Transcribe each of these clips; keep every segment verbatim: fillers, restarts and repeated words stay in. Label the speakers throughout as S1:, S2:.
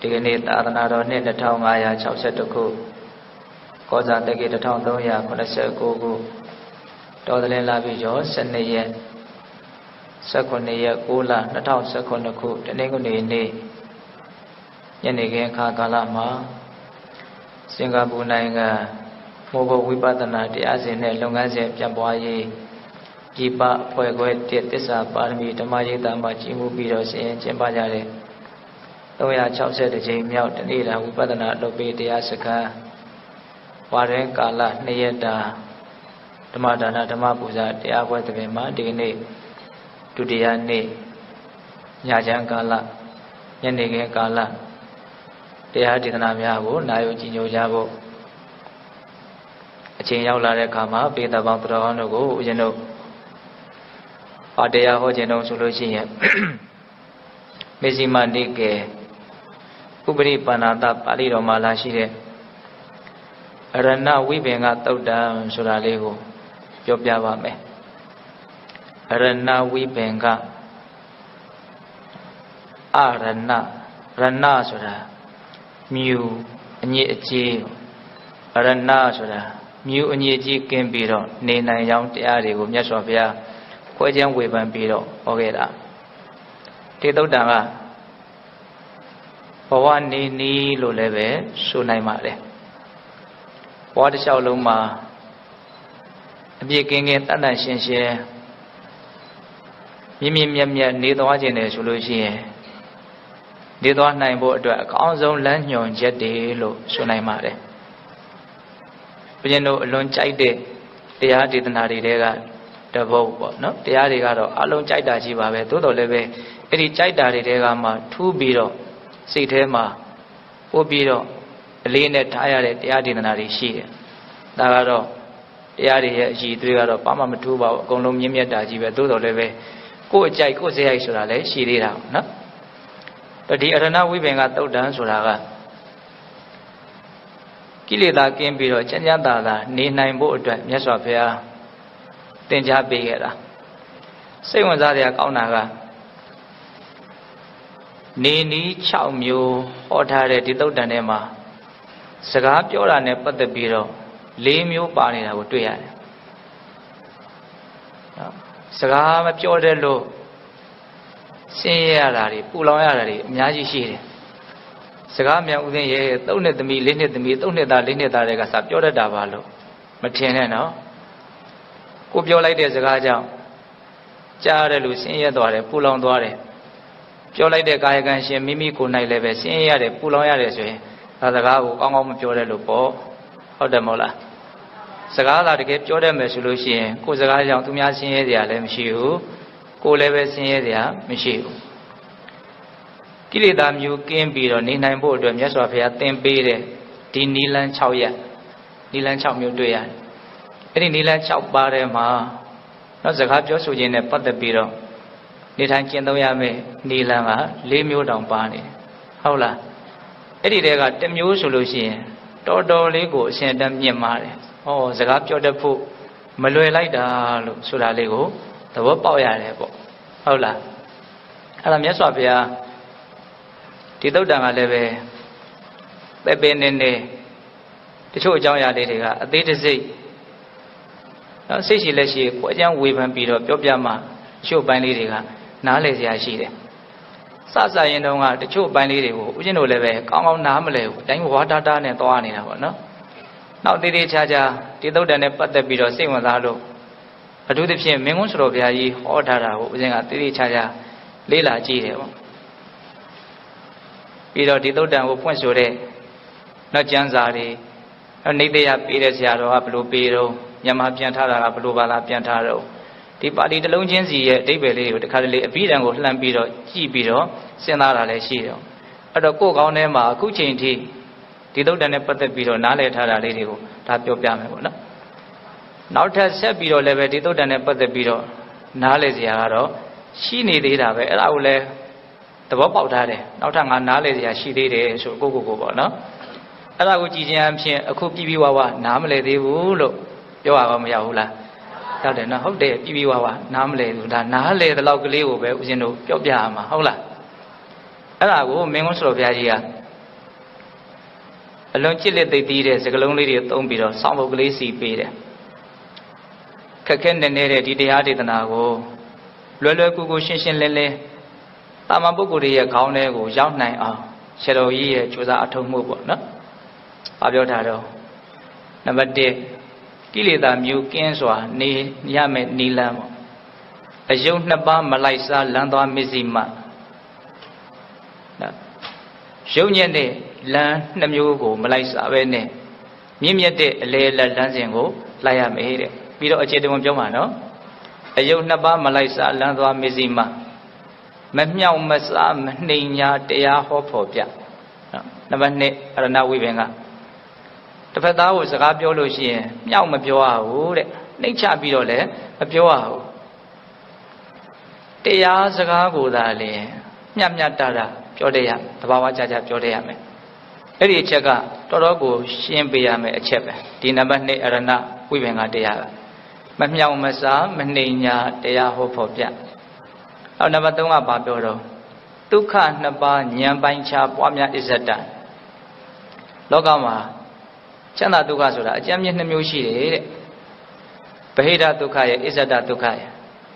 S1: ဒီကနေ့သာသနာတော်နှစ်တစ်ထောင်ငါးရာခြောက်ဆယ်တစ်ခုကောဇာတက္ကီတစ်ထောင်သုံးရာခုနှစ်ဆယ်ကိုခုတော်သလင်းလာပြီကျော်ဆယ်နှစ်ရက်ဆယ်ခုနှစ်ရက်ကိုးလနှစ်ထောင်ဆယ်ခုနှစ်ခုတနင်္ဂနွေနေ့ညနေခင်းအခါကာလမှာစင်ကာပူနိုင်ငံမိုးကုတ်ဝိပဿနာတရားစဉ်နဲ့လုပ်ငန်းစဉ်ပြန်ပွားရေးဒီပအဖွဲ့ခွဲတစ်သစ္စာပါရမီဓမ္မရိပ်သာမှာကြီးမှုပြီးတော့ဆင်ရင်ကျင်းပကြတဲ့သုံးရာခြောက်ဆယ်ကြိမ်မြောက်တနေ့တာဝိပဿနာလုပ်ပေးတရားစခန်းဝါရင်ကာလနှစ်ရက်တာဓမ္မဒါနဓမ္မပူဇာတရားပွဲတစ်ပင်မှာဒီကနေ့ဒုတိယနေ့ညချမ်းကာလညနေခင်းကာလတရားဒေသနာများကိုနာယူကြည်ညိုကြဖို့အချိန်ရောက်လာတဲ့အခါမှာပေတပေါင်းတော်ကောင်းတို့ကိုဦးဇင်းတို့ပါတရားဟောခြင်းတော်ဆိုလို့ရှိရင်မေဇိမနိကေဥပရိပဏာတပါဠိတော်မှာလာရှိတဲ့အရဏဝိပင်ကသုတ်တံဆိုတာလေးကိုပြောပြပါမယ်အရဏဝိပင်ကအရဏရဏဆိုတာမြူအညစ်အကြေးအရဏဆိုတာမြူအညစ်အကြေးကင်းပြီးတော့နေနိုင်ကြောင်းတရားတွေကိုမြတ်စွာဘုရားခွဲခြမ်းဝေဖန်ပြီးတော့ဟောခဲ့တာဒီသုတ်တံကဘဝနေနည်းလို့လည်းပဲဆိုနိုင်ပါတယ်ဘဝတစ်လျှောက်လုံးမှာအပြည့်ကင်းကင်းတန်တန်ရှင်းရှင်းမြင့်မြင့်မြတ်မြတ်နေသွားခြင်းတယ်ဆိုလို့ရှိရင်နေသွားနိုင်ဖို့အတွက်အကောင်းဆုံးလမ်းညွှန်ချက်တွေလို့ဆိုနိုင်ပါတယ်ဘုရင်တို့အလွန်ကြိုက်တဲ့တရားဒေသနာတွေတဲကတပုတ်ပေါ့နော်တရားတွေကတော့အလုံးကြိုက်တာကြီးပါပဲသို့တော်လည်းပဲအဲ့ဒီကြိုက်တာတွေတဲကမှထူးပြီးတော့စိတ်ထဲမှာပို့ပြီးတော့အလေးနဲ့ထားရတဲ့တရားဒေသနာတွေရှိတယ်ဒါကတော့တရားတွေရဲ့အည်သွေးကတော့ဘာမှမထူးပါဘူးအကုန်လုံးမြင့်မြတ်တာကြီးပဲသို့တော်လည်းပဲကိုယ်အကြိုက်ကိုယ်စရိုက်ဆိုတာလည်းရှိသေးတာနော်တော့ဒီအရဏဝိပင်ကသုတ်တံဆိုတာကကိလေသာကင်းပြီးတော့ချမ်းချမ်းသာသာနေနိုင်ဖို့အတွက်မြတ်စွာဘုရားသင်ကြားပေးခဲ့တာစိတ်ဝင်စားစရာကောင်းတာကနေနီး၆မျိုးဟောထားတဲ့ဒီသုတ်တံထဲမှာစကားပြောတာနဲ့ပတ်သက်ပြီးတော့၄မျိုးပါနေတာကိုတွေ့ရတယ်နော်စကားမပြောတဲ့လို့ဆင်းရဲရတာတွေပူလောင်ရတာတွေအများကြီးရှိတယ်စကားမြန်ဦးသိရဲ့သုံးနှစ်သမီးလေးနှစ်သမီးသုံးနှစ်သားလေးနှစ်သားတွေကစပြောတတ်တာပါလို့မထင်နဲ့နော်ကိုပြောလိုက်တဲ့စကားကြောင့်ကြားရတဲ့လူဆင်းရဲသွားတယ်ပူလောင်သွားတယ်ပြောလိုက်တဲ့ကာယကံရှင်မိမိကိုယ်၌လည်းပဲဆင်းရဲရတယ်ပူလောင်ရတယ်ဆိုရင်ဒါစကားကိုကောင်းကောင်းမပြောတဲ့လို့ပေါ့ဟုတ်တယ်မဟုတ်လားစကားသာတကယ်ပြောတတ်မယ်ဆိုလို့ရှိရင်ကိုယ်စကားကြောင့်သူများဆင်းရဲစရာလည်းမရှိဘူးကိုယ်လည်းပဲဆင်းရဲစရာမရှိဘူးကိလေသာမျိုးကင်းပြီးတော့နေနိုင်ဖို့အတွက်မြတ်စွာဘုရားသင်ပေးတဲ့ဒီနီလန်း၆ရက်နီလန်း၆မျိုးတွေ့ရတယ်အဲ့ဒီနီလန်း၆ပါးထဲမှာနောက်စကားပြောဆိုခြင်းနဲ့ပတ်သက်ပြီးတော့နေထိုင်ကျင့်သုံးရမယ့်နီလန်းက၄မျိုးတောင်ပါနေတယ်ဟုတ်လားအဲ့ဒီတဲကတစ်မျိုးဆိုလို့ရှိရင်တော်တော်လေးကိုအရှင်တန်းမြင့်မာတယ်ဟောစကားပြောတတ်ဖို့မလွယ်လိုက်တာလို့ဆိုတာလေးကိုသဘောပေါက်ရတယ်ပေါ့ဟုတ်လားအဲ့ဒါမြတ်စွာဘုရားဒီသုတ်တံကလည်းပဲပဲပဲနေနေတချို့အကြောင်းအရာလေးတွေကအသေးတစိတ်နော်စိတ်ရှိလက်ရှိကိုအကျမ်းဝေဖန်ပြီးတော့ပြောပြမှတချို့ပိုင်းလေးတွေကနားလည်စရာရှိတယ်စစရင်တုန်းကတချို့ပိုင်းလေးတွေကိုဦးဇင်းတို့လည်းပဲကောင်းကောင်းနားမလဲဘူးတိုင်းဝါတာတာနဲ့သွားနေတာပေါ့နော်နောက်သေးသေးချာချာဒီသုတ်တံနဲ့ပတ်သက်ပြီးတော့စိတ်ဝင်စားလို့အထူးသဖြင့်မင်းကုန်းစတော်ဘုရားကြီးဟောထားတာကိုဦးဇင်းကသေးသေးချာချာလေ့လာကြည့်တယ်ပေါ့ပြီးတော့ဒီသုတ်တံကိုဖွင့်ဆိုတဲ့နောက်ကျမ်းစာတွေနေတရားပေးတဲ့ဆရာတော်ကဘယ်လိုပေးတော့မြန်မာပြန်ထားတာကဘယ်လိုပါလားပြန်ထားတော့ဒီပါဠိတစ်လုံးချင်းစီရဲ့အဓိပ္ပာယ်လေးကိုတခါတလေအပြီးတန်ကိုလှမ်းပြီးတော့ကြည့်ပြီးတော့စဉ်းစားတာလည်းရှိတယ်အဲ့တော့ကိုယ်ကောင်းထဲမှာအခုချိန်ထိဒီသုတ်တံနဲ့ပတ်သက်ပြီးတော့နားလည်ထားတာလေးတွေကိုဒါပြောပြမယ်ပေါ့နော်နောက်ထပ်ဆက်ပြီးတော့လည်းပဲဒီသုတ်တံနဲ့ပတ်သက်ပြီးတော့နားလည်စရာကတော့ရှိနေသေးတာပဲအဲ့ဒါကိုလည်းသဘောပေါက်ထားတယ်နောက်ထပ်ငါနားလည်စရာရှိသေးတယ်ဆိုကိုကိုကိုပေါ့နော်အဲ့ဒါကိုကြည်ခြင်းအဖြစ်အခုပြပြဝဝနားမလည်သေးဘူးလို့ပြောရအောင်မရဘူးလားဟုတ်တယ်နော်ဟုတ်တယ်ပြပြဝဝနားမလည်ဘူးဒါနားလည်တဲ့လောက်ကလေးကိုပဲဦးဇင်းတို့ပြောပြရမှာဟုတ်လားအဲ့ဒါကိုမင်းကုန်းစတော်ဘုရားကြီးကအလွန်ကြစ်လက်သိသေးတဲ့စကလုံးလေးတွေသုံးပြီးတော့ဆောင်းပုတ်ကလေးစီပေးတယ်ခက်ခဲနေနေတဲ့ဒီတရားဒေသနာကိုလွယ်လွယ်ကူကူရှင်းရှင်းလင်းလင်းတာမန်ပုဂ္ဂိုလ်တွေရဲ့ခေါင်းထဲကိုရောက်နိုင်အောင်ဆရာတော်ကြီးရဲ့ကြိုးစားအထောက်မှုပေါ့နော်။ဘာပြောထားတော့နံပါတ်တစ်ကိလေသာမျိုးကင်းစွာနေရမယ်နိလန်းပေါ့။အယုံနှစ်ပါးမလိုက်စားလမ်းသွားမစ္စည်းမနော်။ယုံညံ့တဲ့လမ်းနှစ်မျိုးကိုမလိုက်စားပဲနဲ့မြင့်မြတ်တဲ့အလေလက်လမ်းစဉ်ကိုလိုက်ရမယ်တဲ့။ပြီးတော့အခြေတဝန်ပြောမှာနော်။အယုံနှစ်ပါးမလိုက်စားလမ်းသွားမစ္စည်းမမမြောက်မစားမနှိမ်ညာတရားဟောဖို့ပြနော်နံပါတ်နှစ်အရဏဝိပင်ကတစ်ဖက်သားကိုစကားပြောလို့ရှိရင်မြောက်မပြောရဘူးတဲ့နှိမ့်ချပြီးတော့လည်းမပြောရဘူးတရားစကားကိုသာလေမျှမျှတတပြောတတ်ရတဘာဝကြကြပြောတတ်ရမယ်အဲ့ဒီအချက်ကတော်တော်ကိုရှင်းပေးရမယ်အချက်ပဲဒီနံပါတ်နှစ်အရဏဝိပင်ကတရားကမမြောက်မစားမနှိမ်ညာတရားဟောဖို့ပြအော်နံပါတ်သုံးကဘာပြောတော့ဒုက္ခနှစ်ပါးဉာဏ်ပိုင်းခြားပွားများအစ္ဆတလောကမှာချမ်းသာဒုက္ခဆိုတာအကျဉ်းမြင့်နှစ်မျိုးရှိတယ်တဲ့ဗဟိတဒုက္ခရဲ့အစ္ဆတဒုက္ခရဲ့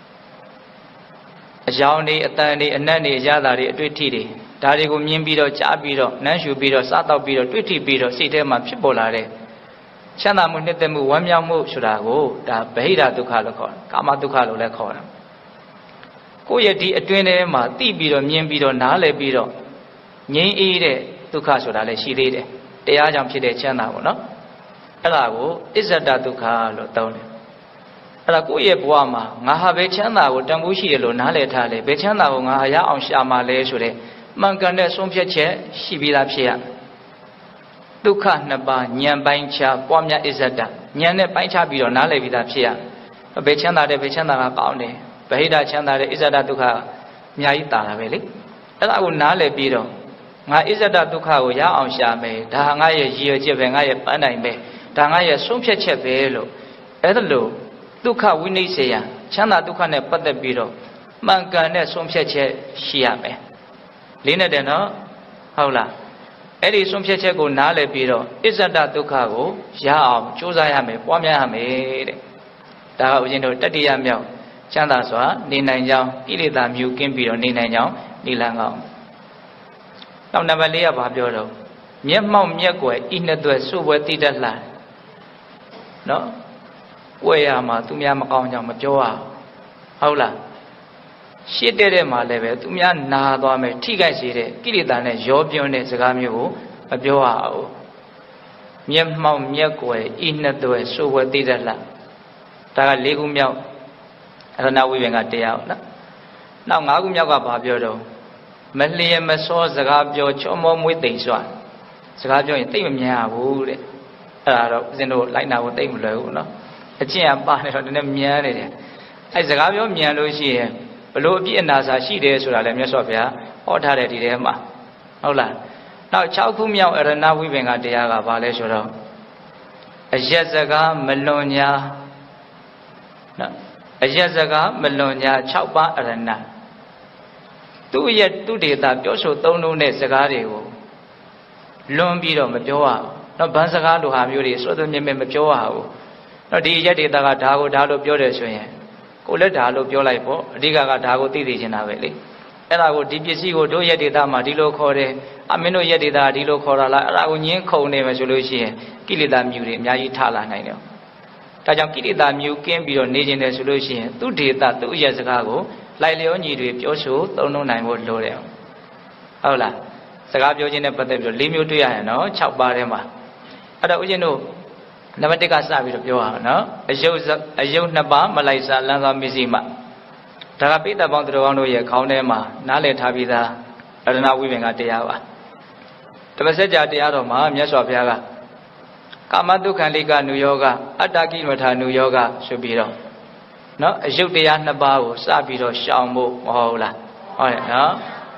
S1: အယောင်တွေအတန်တွေအနတ်တွေအရသာတွေအတွေ့အထိတွေဒါတွေကိုမြင်ပြီးတော့ကြားပြီးတော့နမ်းရှူပြီးတော့စားတော့ပြီးတော့တွေ့ထိပြီးတော့စိတ်ထဲမှာဖြစ်ပေါ်လာတဲ့ချမ်းသာမှုနှစ်သက်မှုဝမ်းမြောက်မှုဆိုတာကိုဒါဗဟိတဒုက္ခလို့ခေါ်တယ်ကာမဒုက္ခလို့လည်းခေါ်တယ်ကိုယ့်ရဲ့ဒီအတွင်းထဲမှာသိပြီးတော့မြင်ပြီးတော့နားလည်ပြီးတော့ငြိမ်းအေးတဲ့ဒုက္ခဆိုတာလည်းရှိသေးတယ်တရားကြောင့်ဖြစ်တဲ့ချမ်းသာပေါ့နော်အဲ့ဒါကိုအစ္ဆဒဒုက္ခလို့သုံးတယ်အဲ့ဒါကိုယ့်ရဲ့ဘဝမှာငါဟာပဲချမ်းသာကိုတန်ဖိုးရှိတယ်လို့နားလည်ထားလေဘယ်ချမ်းသာကိုငါဟာရအောင်ရှာမှလဲဆိုတဲ့မှန်ကန်တဲ့ဆုံးဖြတ်ချက်ရှိပြီးသားဖြစ်ရဒုက္ခနှစ်ပါးဉာဏ်ပိုင်းခြားပွားများအစ္ဆဒဉာဏ်နဲ့ပိုင်းခြားပြီးတော့နားလည်ပြီးသားဖြစ်ရဘယ်ချမ်းသာတဲ့ဘယ်ချမ်းသာကကောင်းတယ်ဗဟိတချမ်းသာတဲ့အစ္ဆဒဒုက္ခအများကြီးတာတာပဲလေအဲ့ဒါကိုနားလည်ပြီးတော့ငါအစ္ဆဒဒုက္ခကိုရအောင်ရှာမယ်ဒါငါရဲ့ရည်ရွယ်ချက်ပဲငါရဲ့ပန်းတိုင်ပဲဒါငါရဲ့ဆုံးဖြတ်ချက်ပဲလို့အဲ့ဒါလို့ဒုက္ခဝိနိစ္စယချမ်းသာဒုက္ခနဲ့ပတ်သက်ပြီးတော့မှန်ကန်တဲ့ဆုံးဖြတ်ချက်ရှိရမယ်လေးနဲ့တည်းနော်ဟုတ်လားအဲ့ဒီဆုံးဖြတ်ချက်ကိုနားလည်ပြီးတော့အစ္ဆဒဒုက္ခကိုရအောင်ကြိုးစားရမယ်ပွားများရမယ်တဲ့ဒါကဦးဇင်းတို့တတိယမြောက်ချမ်းသာစွာနေနိုင်ကြောင်းကိလေသာမျိုးကင်းပြီးတော့နေနိုင်ကြောင်းနိလန်းကောင်းနောက်နံပါတ်လေးကဘာပြောတော့မျက်မှောက်မျက်ကွယ်ဤနှစ်သွဲစုပွဲတိတတ်လှနော်ဝဲရမှာသူများမကောင်းကြောင်းမပြောရဟုတ်လားရှစ်တဲ့တဲ့မှာလည်းပဲသူများနာသွားမယ်ထိခိုက်စေတဲ့ကိလေသာနဲ့ရောပြွန်းတဲ့စကားမျိုးကိုမပြောရဘူးမျက်မှောက်မျက်ကွယ်ဤနှစ်သွဲစုပွဲတိတတ်လှဒါကလေးခုမြောက်အရဏဝိပင်ကတရားဟုတ်လားနောက်၅ခုမြောက်ကဘာပြောတော့မလျေမစောစကားပြောချောမောမွေးသိမ့်စွာစကားပြောရင်သိမမြင်ရဘူးတဲ့အဲ့ဒါတော့ဦးဇင်းတို့လိုက်နာဖို့သိမလွယ်ဘူးနော်အကျင့်ကပါနေတော့နည်းနည်းမြန်နေတယ်အဲ့စကားပြောမြန်လို့ရှိရင်ဘလို့အပြည့်အနာစာရှိတယ်ဆိုတာလည်းမြတ်စွာဘုရားဟောထားတယ်ဒီထဲမှာဟုတ်လားနောက်၆ခုမြောက်အရဏဝိပင်ကတရားကဘာလဲဆိုတော့အရက်စကားမလွန်ညာနော်အရက်စကားမလွန်ညာ၆ပါးအရဏသူ့ရဲ့သူဒေတာပြောဆိုသုံးလုံးတဲ့စကားတွေကိုလွန်ပြီးတော့မပြောရဘူး။နော်ဗန်းစကားလိုဟာမျိုးတွေစွတ်သွမြဲမြဲမပြောရဘူး။နော်ဒီရက်ဒေတာကဒါကိုဒါလို့ပြောတယ်ဆိုရင်ကိုလည်းဒါလို့ပြောလိုက်ပေါ့အဓိကကဒါကိုသိသိချင်တာပဲလေ။အဲ့ဒါကိုဒီပစ္စည်းကိုတို့ရက်ဒေတာမှာဒီလိုခေါ်တယ်။အမင်းတို့ရက်ဒေတာဒီလိုခေါ်တာလားအဲ့ဒါကိုညင်းခုန်နေမယ်ဆိုလို့ရှိရင်ကိလေသာမြူတွေအများကြီးထလာနိုင်တယ်။ဒါကြောင့်ကိလေသာမြူကင်းပြီးတော့နေခြင်းတယ်ဆိုလို့ရှိရင်သူဒေတာသူ့ရဲ့စကားကိုလိုက်လျောညီတွေပြောဆိုသုံးလုံးနိုင်ဖို့လိုတယ်ဟုတ်လားစကားပြောခြင်းနဲ့ပတ်သက်ပြီးတော့၄မျိုးတွေ့ရရင်နော်၆ပါးထဲမှာအဲ့တော့ဦးဇင်းတို့နံပါတ်၁ကစပြီးတော့ပြောရအောင်နော်အယုတ်အယုတ်နှစ်ပါးမလိုက်စားလမ်းသွားမစ္စည်းမဒါကပိဋကပေါင်းသူတော်ကောင်းတို့ရဲ့ခေါင်းထဲမှာနားလည်ထားပြီးသားအရဏဝိပင်ကတရားပါဓမ္မစကြာတရားတော်မှာမြတ်စွာဘုရားကကာမတုခံလိကနုယောဂအတ္တကိမထာနုယောဂဆိုပြီးတော့နော်အယုတ်တရားနှစ်ပါးကိုစပြီးတော့ရှောင်ဖို့မဟုတ်လားဟုတ်ရဲ့နော်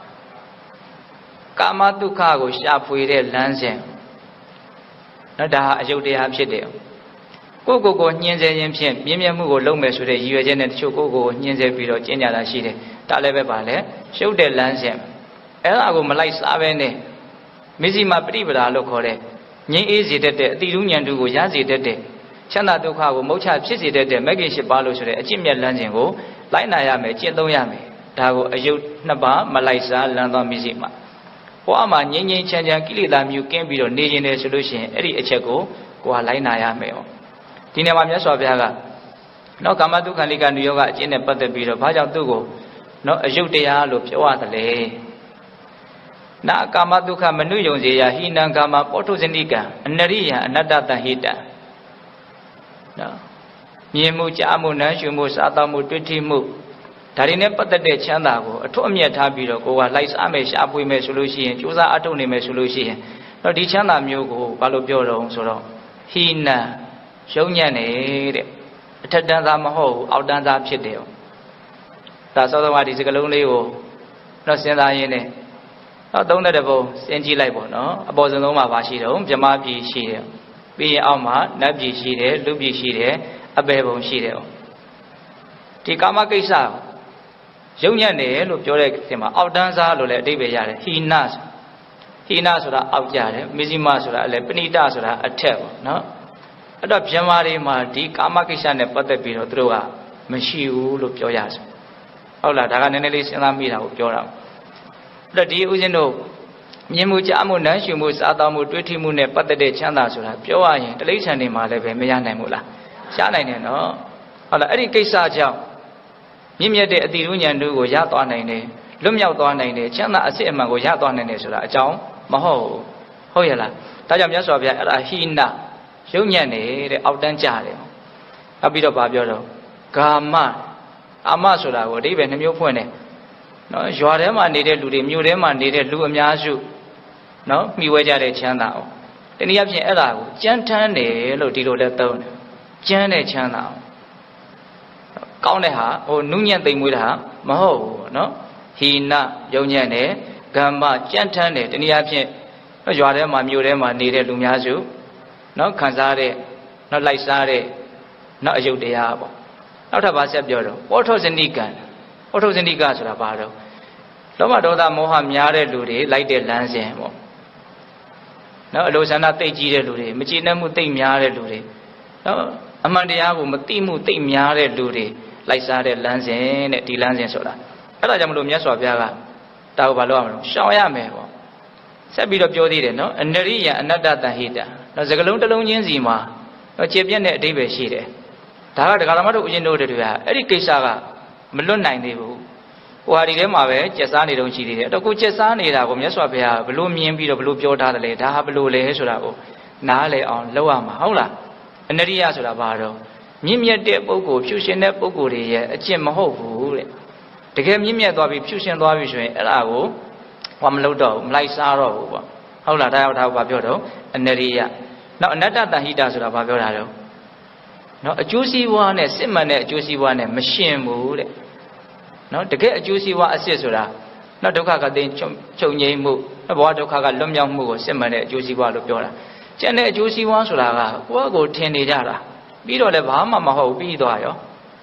S1: ကာမဒုက္ခကိုရှာဖွေတဲ့လမ်းစဉ်နော်ဒါဟာအယုတ်တရားဖြစ်တယ်ကိုယ့်ကိုယ်ကိုညှင်းဆဲခြင်းဖြင့်မြင့်မြတ်မှုကိုလုံးမယ်ဆိုတဲ့ရည်ရွယ်ချက်နဲ့တချို့ကိုယ့်ကိုယ်ကိုညှင်းဆဲပြီးတော့ကျင့်ကြတာရှိတယ်ဒါလည်းပဲပါလေရှုပ်တဲ့လမ်းစဉ်အဲ့ဒါကိုမလိုက်စားပဲနဲ့မစ္စည်းမပရိပဒါလို့ခေါ်တဲ့ငြိမ်းအေးစေတတ်တဲ့အတိရုဉဏ်တို့ကိုရစေတတ်တဲ့ချမ်းသာဒုက္ခကိုမုတ်ချဖြစ်စေတတ်တဲ့မဂ္ဂင်၈ပါးလို့ဆိုတဲ့အကျင့်မြတ်လမ်းစဉ်ကိုလိုက်နာရမယ်ကျင့်သုံးရမယ်ဒါကိုအယုတ်နှစ်ပါးမလိုက်စားလမ်းသွားမိစေမှာဘဝမှာငြိမ်းငြိမ်းချမ်းချမ်းကိလေသာမျိုးကင်းပြီးတော့နေခြင်းတယ်ဆိုလို့ရှိရင်အဲ့ဒီအချက်ကိုကိုယ်ကလိုက်နာရမယ်哦ဒီနေ့မှာမြတ်စွာဘုရားကနော်ကာမတုခန္ဓိကနုယောဂအကျင့်နဲ့ပတ်သက်ပြီးတော့ဘာကြောင့်သူ့ကိုနော်အယုတ်တရားလို့ပြောရတယ်လေနာကာမတုခမနုယုံစေယဟိနံကာမပောထုဇနိကံအနရိယအနတ္တတဟိတံနော်မြင်မှုကြားမှုနားရှုမှုစားသောက်မှုတွေ့ထိမှုဒါတွေနဲ့ပတ်သက်တဲ့ချမ်းသာကိုအထွတ်အမြတ်ထားပြီးတော့ကိုယ်ကလိုက်စားမယ်ရှားပွေမယ်ဆိုလို့ရှိရင်ကြိုးစားအထုတ်နေမယ်ဆိုလို့ရှိရင်တော့ဒီချမ်းသာမျိုးကိုဘာလို့ပြောတော့ဆိုတော့ဟိနံရုံညံ့နေတဲ့အထက်တန်းသားမဟုတ်ဘူးအောက်တန်းသားဖြစ်တယ်ဒါသောသောကဒီစကလုံးလေးကိုတော့စဉ်းစားရင်းနဲ့တော့သုံးတဲ့ဘုံစဉ်းကြည့်လိုက်ပေါ့နော်အပေါ်ဆုံးဆုံးမှာပါရှိတော့ဗြဟ္မာပြည်ရှိတယ်ပြီးရင်အောက်မှာနတ်ပြည်ရှိတယ်လူပြည်ရှိတယ်အပေဘုံရှိတယ်ဒီကာမကိစ္စရုံညံ့တယ်လို့ပြောတဲ့အခါမှာအောက်တန်းစားလို့လည်းအဓိပ္ပာယ်ရတယ်ဟိနဟိနဆိုတာအောက်ကြတယ်မဇ္ဈိမဆိုတာလည်းပဏိတဆိုတာအထက်ပေါ့နော်အဲ့တော့ဗြဟ္မာတွေမှာဒီကာမကိစ္စနဲ့ပတ်သက်ပြီးတော့သူတို့ကမရှိဘူးလို့ပြောရဆိုဟုတ်လားဒါကနည်းနည်းလေးစဉ်းစားမိတာကိုပြောတာအဲ့တော့ဒီဥစဉ်တို့မြင်မှုကြားမှုနားရှုမှုစားသောက်မှုတွေးထိမှုနဲ့ပတ်သက်တဲ့ချမ်းသာဆိုတာပြောရရင်တိရစ္ဆာန်တွေမှာလည်းပဲမရနိုင်ဘူးလားရှားနိုင်တယ်နော်ဟုတ်လားအဲ့ဒီကိစ္စကြောင့်မြင့်မြတ်တဲ့အတိရုဉဏ်တို့ကိုရသွားနိုင်တယ်လွတ်မြောက်သွားနိုင်တယ်ချမ်းသာအစစ်အမှန်ကိုရသွားနိုင်တယ်ဆိုတာအကြောင်းမဟုတ်ဘူးဟုတ်ရဲ့လားဒါကြောင့်မြတ်စွာဘုရားအဲ့ဒါဟိနရုံညံ့နေတဲ့အောက်တန်းကြတယ်နောက်ပြီးတော့ဗာပြောတော့ဂါမအာမဆိုတာကိုအဓိပ္ပာယ်နှမျိုးဖွင့်တယ်နော်ရွာထဲမှာနေတဲ့လူတွေမြို့ထဲမှာနေတဲ့လူအများစုနော်မှီဝဲကြတဲ့ချမ်းသာအောင်တနည်းအားဖြင့်အဲ့ဒါကိုကြမ်းထမ်းတယ်လို့ဒီလိုလည်းသုံးတယ်ကြမ်းတဲ့ချမ်းသာအောင်ကောင်းတဲ့ဟာဟိုနုညံ့သိမ်မွေးတာမဟုတ်ဘူးနော်ဟိနရုံညံ့တယ်ဂမ္မကြမ်းထမ်းတယ်တနည်းအားဖြင့်ရွာထဲမှာမြို့ထဲမှာနေတဲ့လူများစုနော်ခံစားတဲ့နော်လိုက်စားတဲ့နော်အယုတ်တရားပေါ့နောက်ထပ်ဘာဆက်ပြောတော့ပောထောဇနိကံပောထောဇနိကဆိုတာဘာတော့လောဘဒေါသမောဟများတဲ့လူတွေလိုက်တဲ့လမ်းစဉ်ပေါ့နော်အလိုဆန္ဒသိပ်ကြီးတဲ့လူတွေမကျေနပ်မှုသိပ်များတဲ့လူတွေနော်အမှန်တရားကိုမသိမှုသိပ်များတဲ့လူတွေလိုက်စားတဲ့လမ်းစဉ်တဲ့ဒီလမ်းစဉ်ဆိုတာအဲ့ဒါကြောင့်မလို့မြတ်စွာဘုရားကတာကိုဘာလို့ရမလို့ရှောင်ရမယ်ပေါ့ဆက်ပြီးတော့ပြောသေးတယ်နော်အနရိယအနတ္တတဟိတနော်စကလုံးတစ်လုံးချင်းစီမှာတော့ခြေပြက်တဲ့အဓိပ္ပာယ်ရှိတယ်ဒါကဒကာလမတို့အရင်တို့တွေကအဲ့ဒီကိစ္စကမလွတ်နိုင်သေးဘူးဟိုဟာဒီထဲမှာပဲကျက်စားနေတော့ရှိသေးတယ်အဲ့တော့ကိုကျက်စားနေတာကိုမြတ်စွာဘုရားဘလို့မြင်ပြီးတော့ဘလို့ပြောထားတယ်လေဒါဟာဘလို့လဲဆိုတာကိုနားလည်အောင်လုပ်ရမှာဟုတ်လားအနရိယဆိုတာဘာတော့မြင့်မြတ်တဲ့ပုဂ္ဂိုလ်ဖြူရှင်တဲ့ပုဂ္ဂိုလ်တွေရဲ့အကျင့်မဟုတ်ဘူးတဲ့တကယ်မြင့်မြတ်သွားပြီဖြူရှင်သွားပြီဆိုရင်အဲ့ဒါကိုဟောမလုပ်တော့ဘူးမလိုက်စားတော့ဘူးပေါ့ဟုတ်လားဒါရောက်တာကိုဘာပြောတော့အနရိယနောက်အနတ္တတဟိတဆိုတာဘာပြောတာတော့နော်အကျိုးစီးပွားနဲ့စစ်မှန်တဲ့အကျိုးစီးပွားနဲ့မရှင်ဘူးတဲ့နော်တကယ်အကျိုးစီးပွားအစစ်ဆိုတာနော်ဒုက္ခကသိချုပ်ငြိမ်းမှုဘဝဒုက္ခကလွတ်မြောက်မှုကိုစစ်မှန်တဲ့အကျိုးစီးပွားလို့ပြောတာကျန်တဲ့အကျိုးစီးပွားဆိုတာကကိုယ့်ကိုထင်နေကြတာပြီးတော့လည်းဘာမှမဟုတ်ပြီးသွားရော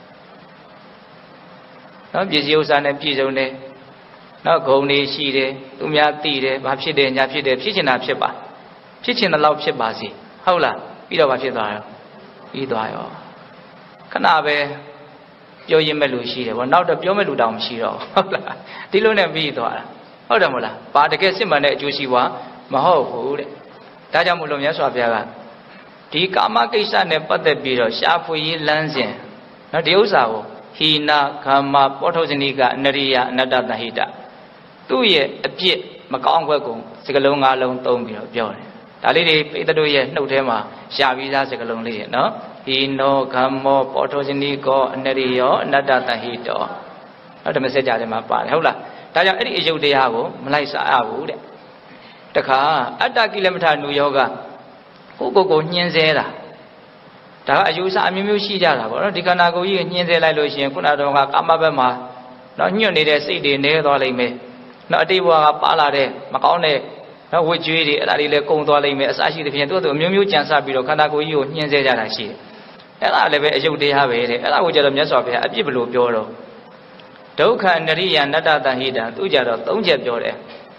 S1: နော်ပြည်စည်းဥစ္စာနဲ့ပြည်စုံတယ်နော်ဂုံတွေရှိတယ်သူများသိတယ်ဘာဖြစ်တယ်ညာဖြစ်တယ်ဖြစ်ချင်တာဖြစ်ပါဖြစ်ချင်တဲ့လောက်ဖြစ်ပါစေဟုတ်လားပြီးတော့ဘာဖြစ်သွားရောပြီးသွားရောခဏပဲပြောရင်းမဲ့လူရှိတယ်ဗောနောက်တော့ပြောမဲ့လူတောင်မရှိတော့ဟုတ်လားဒီလိုနဲ့ပြီးသွားတာဟုတ်တယ်မို့လားဘာတကယ်စစ်မှန်တဲ့အကျိုးရှိပွားမဟုတ်ဘူးတဲ့ဒါကြောင့်မို့လို့မြတ်စွာဘုရားကဒီကာမကိစ္စနဲ့ပတ်သက်ပြီးတော့ရှားဖွေရေးလမ်းစဉ်နော်ဒီဥစ္စာကိုဟိနာခမ္မပောထောဇနိကအနရိယအနတ္တတဟိတသူ့ရဲ့အပြစ်မကောင်းခွက်ကိုစကလုံး၅လုံးသုံးပြီးတော့ပြောတယ်ဒါလေးတွေပိဿတို့ရဲ့နှုတ်ထဲမှာရှားပြီးသားစကလုံးလေးနော်ဟိနောခမ္မောပောထောဇနိကောအနရိယောအနတ္တတဟိတောနော်ဓမ္မစကြာထဲမှာပါတယ်ဟုတ်လားဒါကြောင့်အဲ့ဒီအယုတ်တရားကိုမလိုက်စားရဘူးတဲ့တခါအတ္တကိလမထနုယောဂကိုကိုကိုညှင်းဆဲတာဒါကအယူဆအမျိုးမျိုးရှိကြတာပေါ့နော်ဒီခန္ဓာကိုယ်ကြီးညှင်းဆဲလိုက်လို့ရှိရင်ခုနကတော့ကာမဘက်မှာနော်ညွတ်နေတဲ့စိတ်တွေနေသွားလိမ့်မယ်နော်အတိတ်ဘဝကပါလာတဲ့မကောင်းတဲ့နော်ဝိကြွေးတွေအဲ့ဒါတွေလည်းကုန်သွားလိမ့်မယ်အစရှိသဖြင့်သူ့သူအမျိုးမျိုးကြံစပြီးတော့ခန္ဓာကိုယ်ကြီးကိုညှင်းဆဲကြတာရှိတယ်အဲ့ဒါလည်းပဲအယုတ်တရားပဲတဲ့အဲ့ဒါကိုကြတော့မြတ်စွာဘုရားအပြစ်ဘလို့ပြောတော့ဒုက္ခနရိယနတ္တတဟိတံသူကြတော့သုံးချက်ပြောတယ်ဟ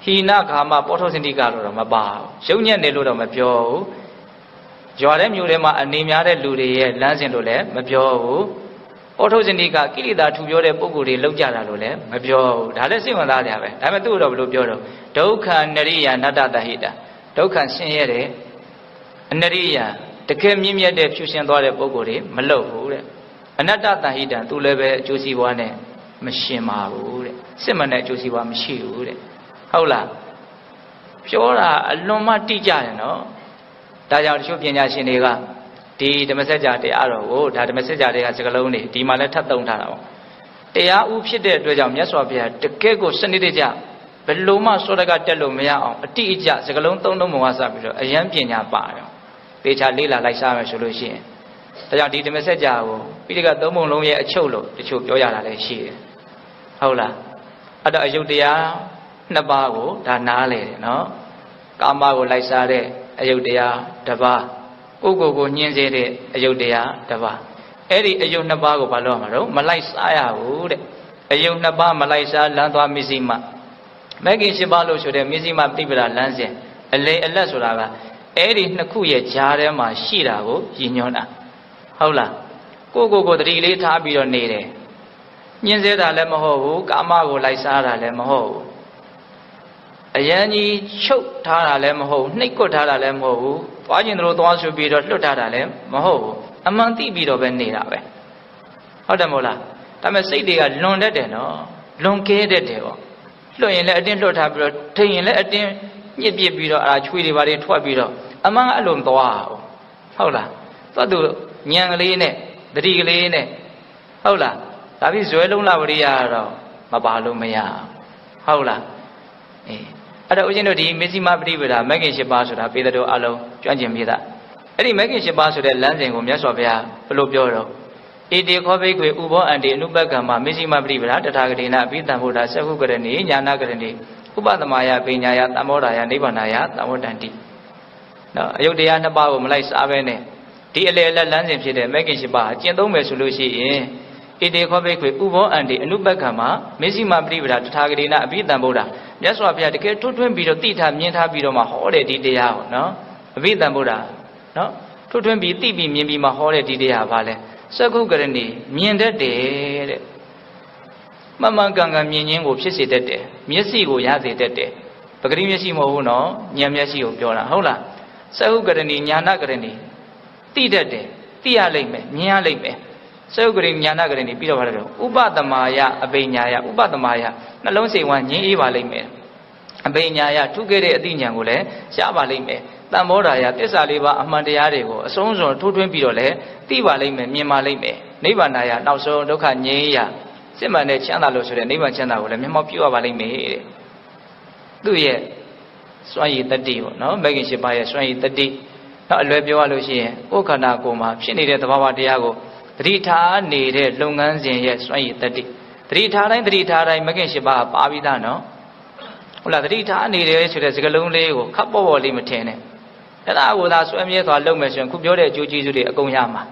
S1: ဟိနခါမပောထောစင်တိကလို့တော့မပါဘူးရုပ်ညက်နေလို့တော့မပြောဘူးရွာတဲ့မြို့ထဲမှာအနေများတဲ့လူတွေရဲ့လမ်းစဉ်လို့လည်းမပြောဘူးပောထောစင်တိကကိလေသာထူပြောတဲ့ပုံကိုယ်တွေလောက်ကြတာလို့လည်းမပြောဘူးဒါလည်းစိတ်ဝင်စားကြပဲဒါပေမဲ့သူ့တော့ဘယ်လိုပြောတော့ဒုက္ခနရိယနတ္တတဟိတာဒုက္ခဆင်းရဲတဲ့အနရိယတကယ်မြင့်မြတ်တဲ့ဖြူရှင်သွားတဲ့ပုံကိုယ်တွေမလုပ်ဘူးတဲ့အနတ္တတဟိတံသူလည်းပဲအကျိုးစီးပွားနဲ့မရှင်ပါဘူးတဲ့စစ်မှန်တဲ့အကျိုးစီးပွားမရှိဘူးတဲ့ဟုတ်လားပြောတာအလွန်မှတိကျတယ်နော်ဒါကြောင့်တချို့ပညာရှင်တွေကဒီဓမ္မစကြာတရားတော်ကိုဒါဓမ္မစကြာတွေကစကလုံးတွေဒီမှာလည်းထပ်သုံးထားတာပေါ့တရားဥဖြစ်တဲ့အတွက်ကြောင့်မြတ်စွာဘုရားတကယ်ကိုစနစ်တကျဘယ်လိုမှစောတကတက်လို့မရအောင်အတိအကျစကလုံးသုံးလုံးပုံကစပြီးတော့အယံပညာပါတယ်သေချာလေးလာလိုက်စားမယ်ဆိုလို့ရှိရင်ဒါကြောင့်ဒီဓမ္မစကြာကိုပိဋကသုံးပုံလုံးရဲ့အချုပ်လို့တချို့ပြောရတာလည်းရှိတယ်ဟုတ်လားအဲ့တော့အယုတ်တရားနှစ်ပါးကိုဒါနားလေတယ်နော်ကာမကိုလိုက်စားတဲ့အယုတ်တရားတစ်ပါးကိုယ်ကိုယ်ကိုညှင်းစေတဲ့အယုတ်တရားတစ်ပါးအဲ့ဒီအယုတ်နှစ်ပါးကိုဘာလို့ရမှာတော့မလိုက်စားရဘူးတဲ့အယုတ်နှစ်ပါးမလိုက်စားလမ်းသွားမစ္စည်းမမဂ္ဂင်၈ပါးလို့ဆိုတဲ့မစ္စည်းမပြိပဒလမ်းစဉ်အလေအလတ်ဆိုတာကအဲ့ဒီနှစ်ခုရဲ့ကြားထဲမှာရှိတာကိုရည်ညွှန်းတာဟုတ်လားကိုကိုကိုတတိလေးထားပြီးတော့နေတယ်ညှင်းစေတာလည်းမဟုတ်ဘူးကာမကိုလိုက်စားတာလည်းမဟုတ်ဘူးအယံကြီးချုပ်ထားတာလည်းမဟုတ်နှိပ်ကွထားတာလည်းမဟုတ်ဘူးသွားကျင်တို့သွားဆွပြီးတော့လွတ်ထားတာလည်းမဟုတ်ဘူးအမှန်သိပြီးတော့ပဲနေတာပဲဟုတ်တယ်မဟုတ်လားဒါပေမဲ့စိတ်တွေကလွန်တတ်တယ်နော်လွန်ကဲတတ်တယ်ပေါ့လွတ်ရင်လည်းအတင်းလွတ်ထားပြီးတော့ထိန်ရင်လည်းအတင်းညစ်ပစ်ပြီးတော့အာချွေတွေဘာတွေထွက်ပြီးတော့အမှန်အဲ့လိုမသွားဘူးဟုတ်လားသွားသူညံကလေးနဲ့တတိကလေးနဲ့ဟုတ်လားဒါပြီးဇွဲလုံးလာဝရိယကတော့မပါလို့မရဟုတ်လားအေးအဲ့တော့ဦးဇင်းတို့ဒီမေဇိမပရိပဒါမဂ္ဂင်၈ပါးဆိုတာပေတတော်အလုံးကျွမ်းကျင်ပြီးသားအဲ့ဒီမဂ္ဂင်၈ပါးဆိုတဲ့လမ်းစဉ်ကိုမြတ်စွာဘုရားဘယ်လိုပြောတော့ဣတိခောဘိကွေဥဘောအန္တိအနုပကမ္မမေဇိမပရိပဒါတထာဂတိနာအဘိဓမ္ဗုဒ္ဓသက္ခုကရဏီညာနာကရဏီဥပသမယပညာယသမောဓာယနိဗ္ဗာနယသမောတန္တိနော်အယုတ်တရားနှစ်ပါးကိုမလိုက်စားပဲနဲ့ဒီအလေအလတ်လမ်းစဉ်ဖြစ်တဲ့မဂ္ဂင်၈ပါးကျင့်သုံးမယ်ဆိုလို့ရှိရင်ဣတိခောဘိကွေဥဘောအန္တိအနုပကမ္မမေဇိမပရိပဒါတထာဂတိနာအဘိဓမ္ဗုဒ္ဓမြတ်စွာဘုရားတကယ်ထွတ်ထွင်းပြီးတော့သိထားမြင်ထားပြီးတော့မှဟောတဲ့ဒီတရားကိုနော်အဘိဓမ္ဗုဒ္ဓနော်ထွတ်ထွင်းပြီးသိပြီးမြင်ပြီးမှဟောတဲ့ဒီတရားဘာလဲသက္ခုကရဏီမြင်တတ်တယ်တဲ့မမှန်ကန်ကန်မြင်ခြင်းကိုဖြစ်စေတတ်တယ်မျက်စိကိုရစေတတ်တယ်ပဂရိမျက်စိမဟုတ်ဘူးနော်ဉာဏ်မျက်စိကိုပြောတာဟုတ်လားသက္ခုကရဏီညာနာကရဏီသိတတ်တယ်သိရလိမ့်မယ်မြင်ရလိမ့်မယ်သက္ခုကရဏီညာနာကရဏီပြီးတော့ဘာလဲပြောဥပသမာယအပိညာယဥပသမာယနှလုံးစိတ်ဝမ်းငြင်းအေးပါလိမ့်မယ်အပိညာယထူးခဲ့တဲ့အသိဉာဏ်ကိုလည်းရပါလိမ့်မယ်တမ္မောဓာယသစ္စာလေးပါအမှန်တရားတွေကိုအဆုံးစွန်ထိုးထွင်းပြီးတော့လည်းသိပါလိမ့်မယ်မြင်ပါလိမ့်မယ်နိဗ္ဗာန်ယနောက်ဆုံးဒုက္ခငြိမ်းရာစစ်မှန်တဲ့ချမ်းသာလို့ဆိုတဲ့နိဗ္ဗာန်ချမ်းသာကိုလည်းမျက်မှောက်ပြုရပါလိမ့်မယ်တဲ့သူ့ရဲ့စွမ်းရည်တတိပေါ့နော်မဂ္ဂင်၈ပါးရဲ့စွမ်းရည်တတိနောက်အလွယ်ပြောရလို့ရှိရင်ကိုယ်ခန္ဓာကိုယ်မှာဖြစ်နေတဲ့သဘာဝတရားကိုသတိထားနေတဲ့လုပ်ငန်းစဉ်ရဲ့စွမ်းရည်တတိသတိထားတိုင်းသတိထားတိုင်းမဂ္ဂင်၈ပါးပါပြီးသားနော်ဟုတ်လားသတိထားနေတယ်ဆိုတဲ့စကားလုံးလေးကိုခပ်ပေါ်ပေါ်လေးမထင်နဲ့အဲ့ဒါကိုသာဆွဲမြဲစွာလုပ်မယ်ဆိုရင်ခုပြောတဲ့အကျိုးကျေးဇူးတွေအကုန်ရမှာ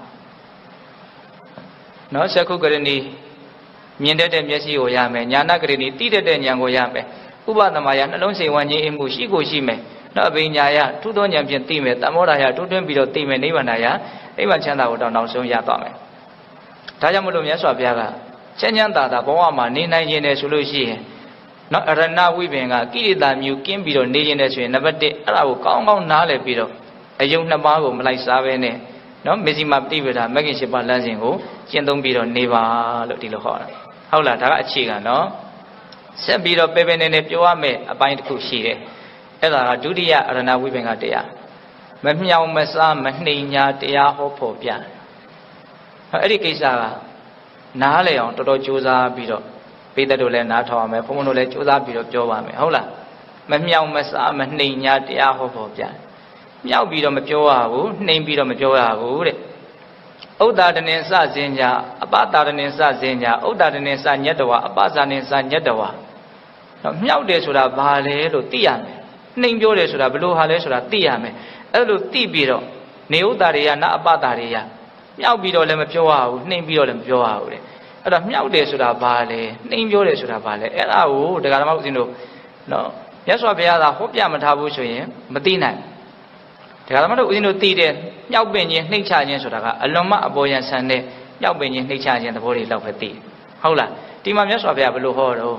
S1: နော်သက္ခုကရဏီမြင်တတ်တဲ့မျက်စိကိုရမယ်ညာနာကရဏီသိတတ်တဲ့ဉာဏ်ကိုရမယ်ဥပသမယနှလုံးစိတ်ဝမ်းခြင်းအမှုရှိကိုရှိမယ်နော်အဘိညာယထူးသောဉာဏ်ဖြင့်သိမယ်တမောဓာယထူးထွင်းပြီးတော့သိမယ်နိဗ္ဗာန်ယနိဗ္ဗာန်ချမ်းသာကိုတော့နောက်ဆုံးရသွားမယ်ဒါကြောင့်မလို့မြတ်စွာဘုရားကချမ်းချမ်းသာသာဘဝမှာနေနိုင်ခြင်းနဲ့ဆိုလို့ရှိရင်နော်အရဏဝိပင်ကကိရိတာမျိုးကင်းပြီးတော့နေခြင်းနဲ့ဆိုရင်နံပါတ်၁အဲ့ဒါကိုကောင်းကောင်းနားလည်ပြီးတော့အယုံနှစ်ပါးကိုမလိုက်စားပဲနဲ့နော်မေဇိမပฏิပဒါမဂ္ဂင်၈ပါးလမ်းစဉ်ကိုကျင့်သုံးပြီးတော့နေပါလို့ဒီလိုဟောတာဟုတ်လားဒါကအခြေခံနော်ဆက်ပြီးတော့ပေပေနေနေပြောရမယ်အပိုင်းတစ်ခုရှိတယ်အဲ့ဒါကဒုတိယအရဏဝိပင်ကတရားမမြောင်မစားမနှိမ်ညာတရားဟောဖို့ပြတယ်အဲ့ဒီကိစ္စကနားလည်အောင်တော်တော်ကြိုးစားပြီးတော့ပိသက်တို့လည်းနားထောင်ရမယ်ဘုန်းဘုန်းတို့လည်းကြိုးစားပြီးတော့ပြောပါမယ်ဟုတ်လားမမြောင်မစားမနှိမ်ညာတရားဟောဖို့ပြတယ်မြောက်ပြီးတော့မပြောရဘူးနှိမ်ပြီးတော့မပြောရဘူးတဲ့ဥဒ္ဒါတနေစစင်ညာအပတာတနေစစင်ညာဥဒ္ဒါတနေစညတ္တဝအပဇာနေစညတ္တဝတော့မြောက်တယ်ဆိုတာဘာလဲလို့သိရမယ်နှိမ်ပြောတယ်ဆိုတာဘလို့ဟာလဲဆိုတာသိရမယ်အဲ့လိုသိပြီးတော့နေဥဒ္ဒါတွေကနအပတာတွေကမြောက်ပြီးတော့လည်းမပြောရဘူးနှိမ်ပြီးတော့လည်းမပြောရဘူးတဲ့အဲ့တော့မြောက်တယ်ဆိုတာဘာလဲနှိမ်ပြောတယ်ဆိုတာဘာလဲအဲ့ဒါကိုဒကာဓမ္မဦးဇင်းတို့နော်မြတ်စွာဘုရားသာဟောပြမထားဘူးဆိုရင်မသိနိုင်ဒါကမှတော့ဦးဇင်းတို့သိတဲ့မြောက်ပင်ချင်းနှိမ့်ချခြင်းဆိုတာကအလွန်မှအပေါ်ယံဆန်တဲ့မြောက်ပင်ချင်းနှိမ့်ချခြင်းသဘောတွေလောက်ပဲသိဟုတ်လားဒီမှာမြတ်စွာဘုရားဘယ်လိုဟောတော့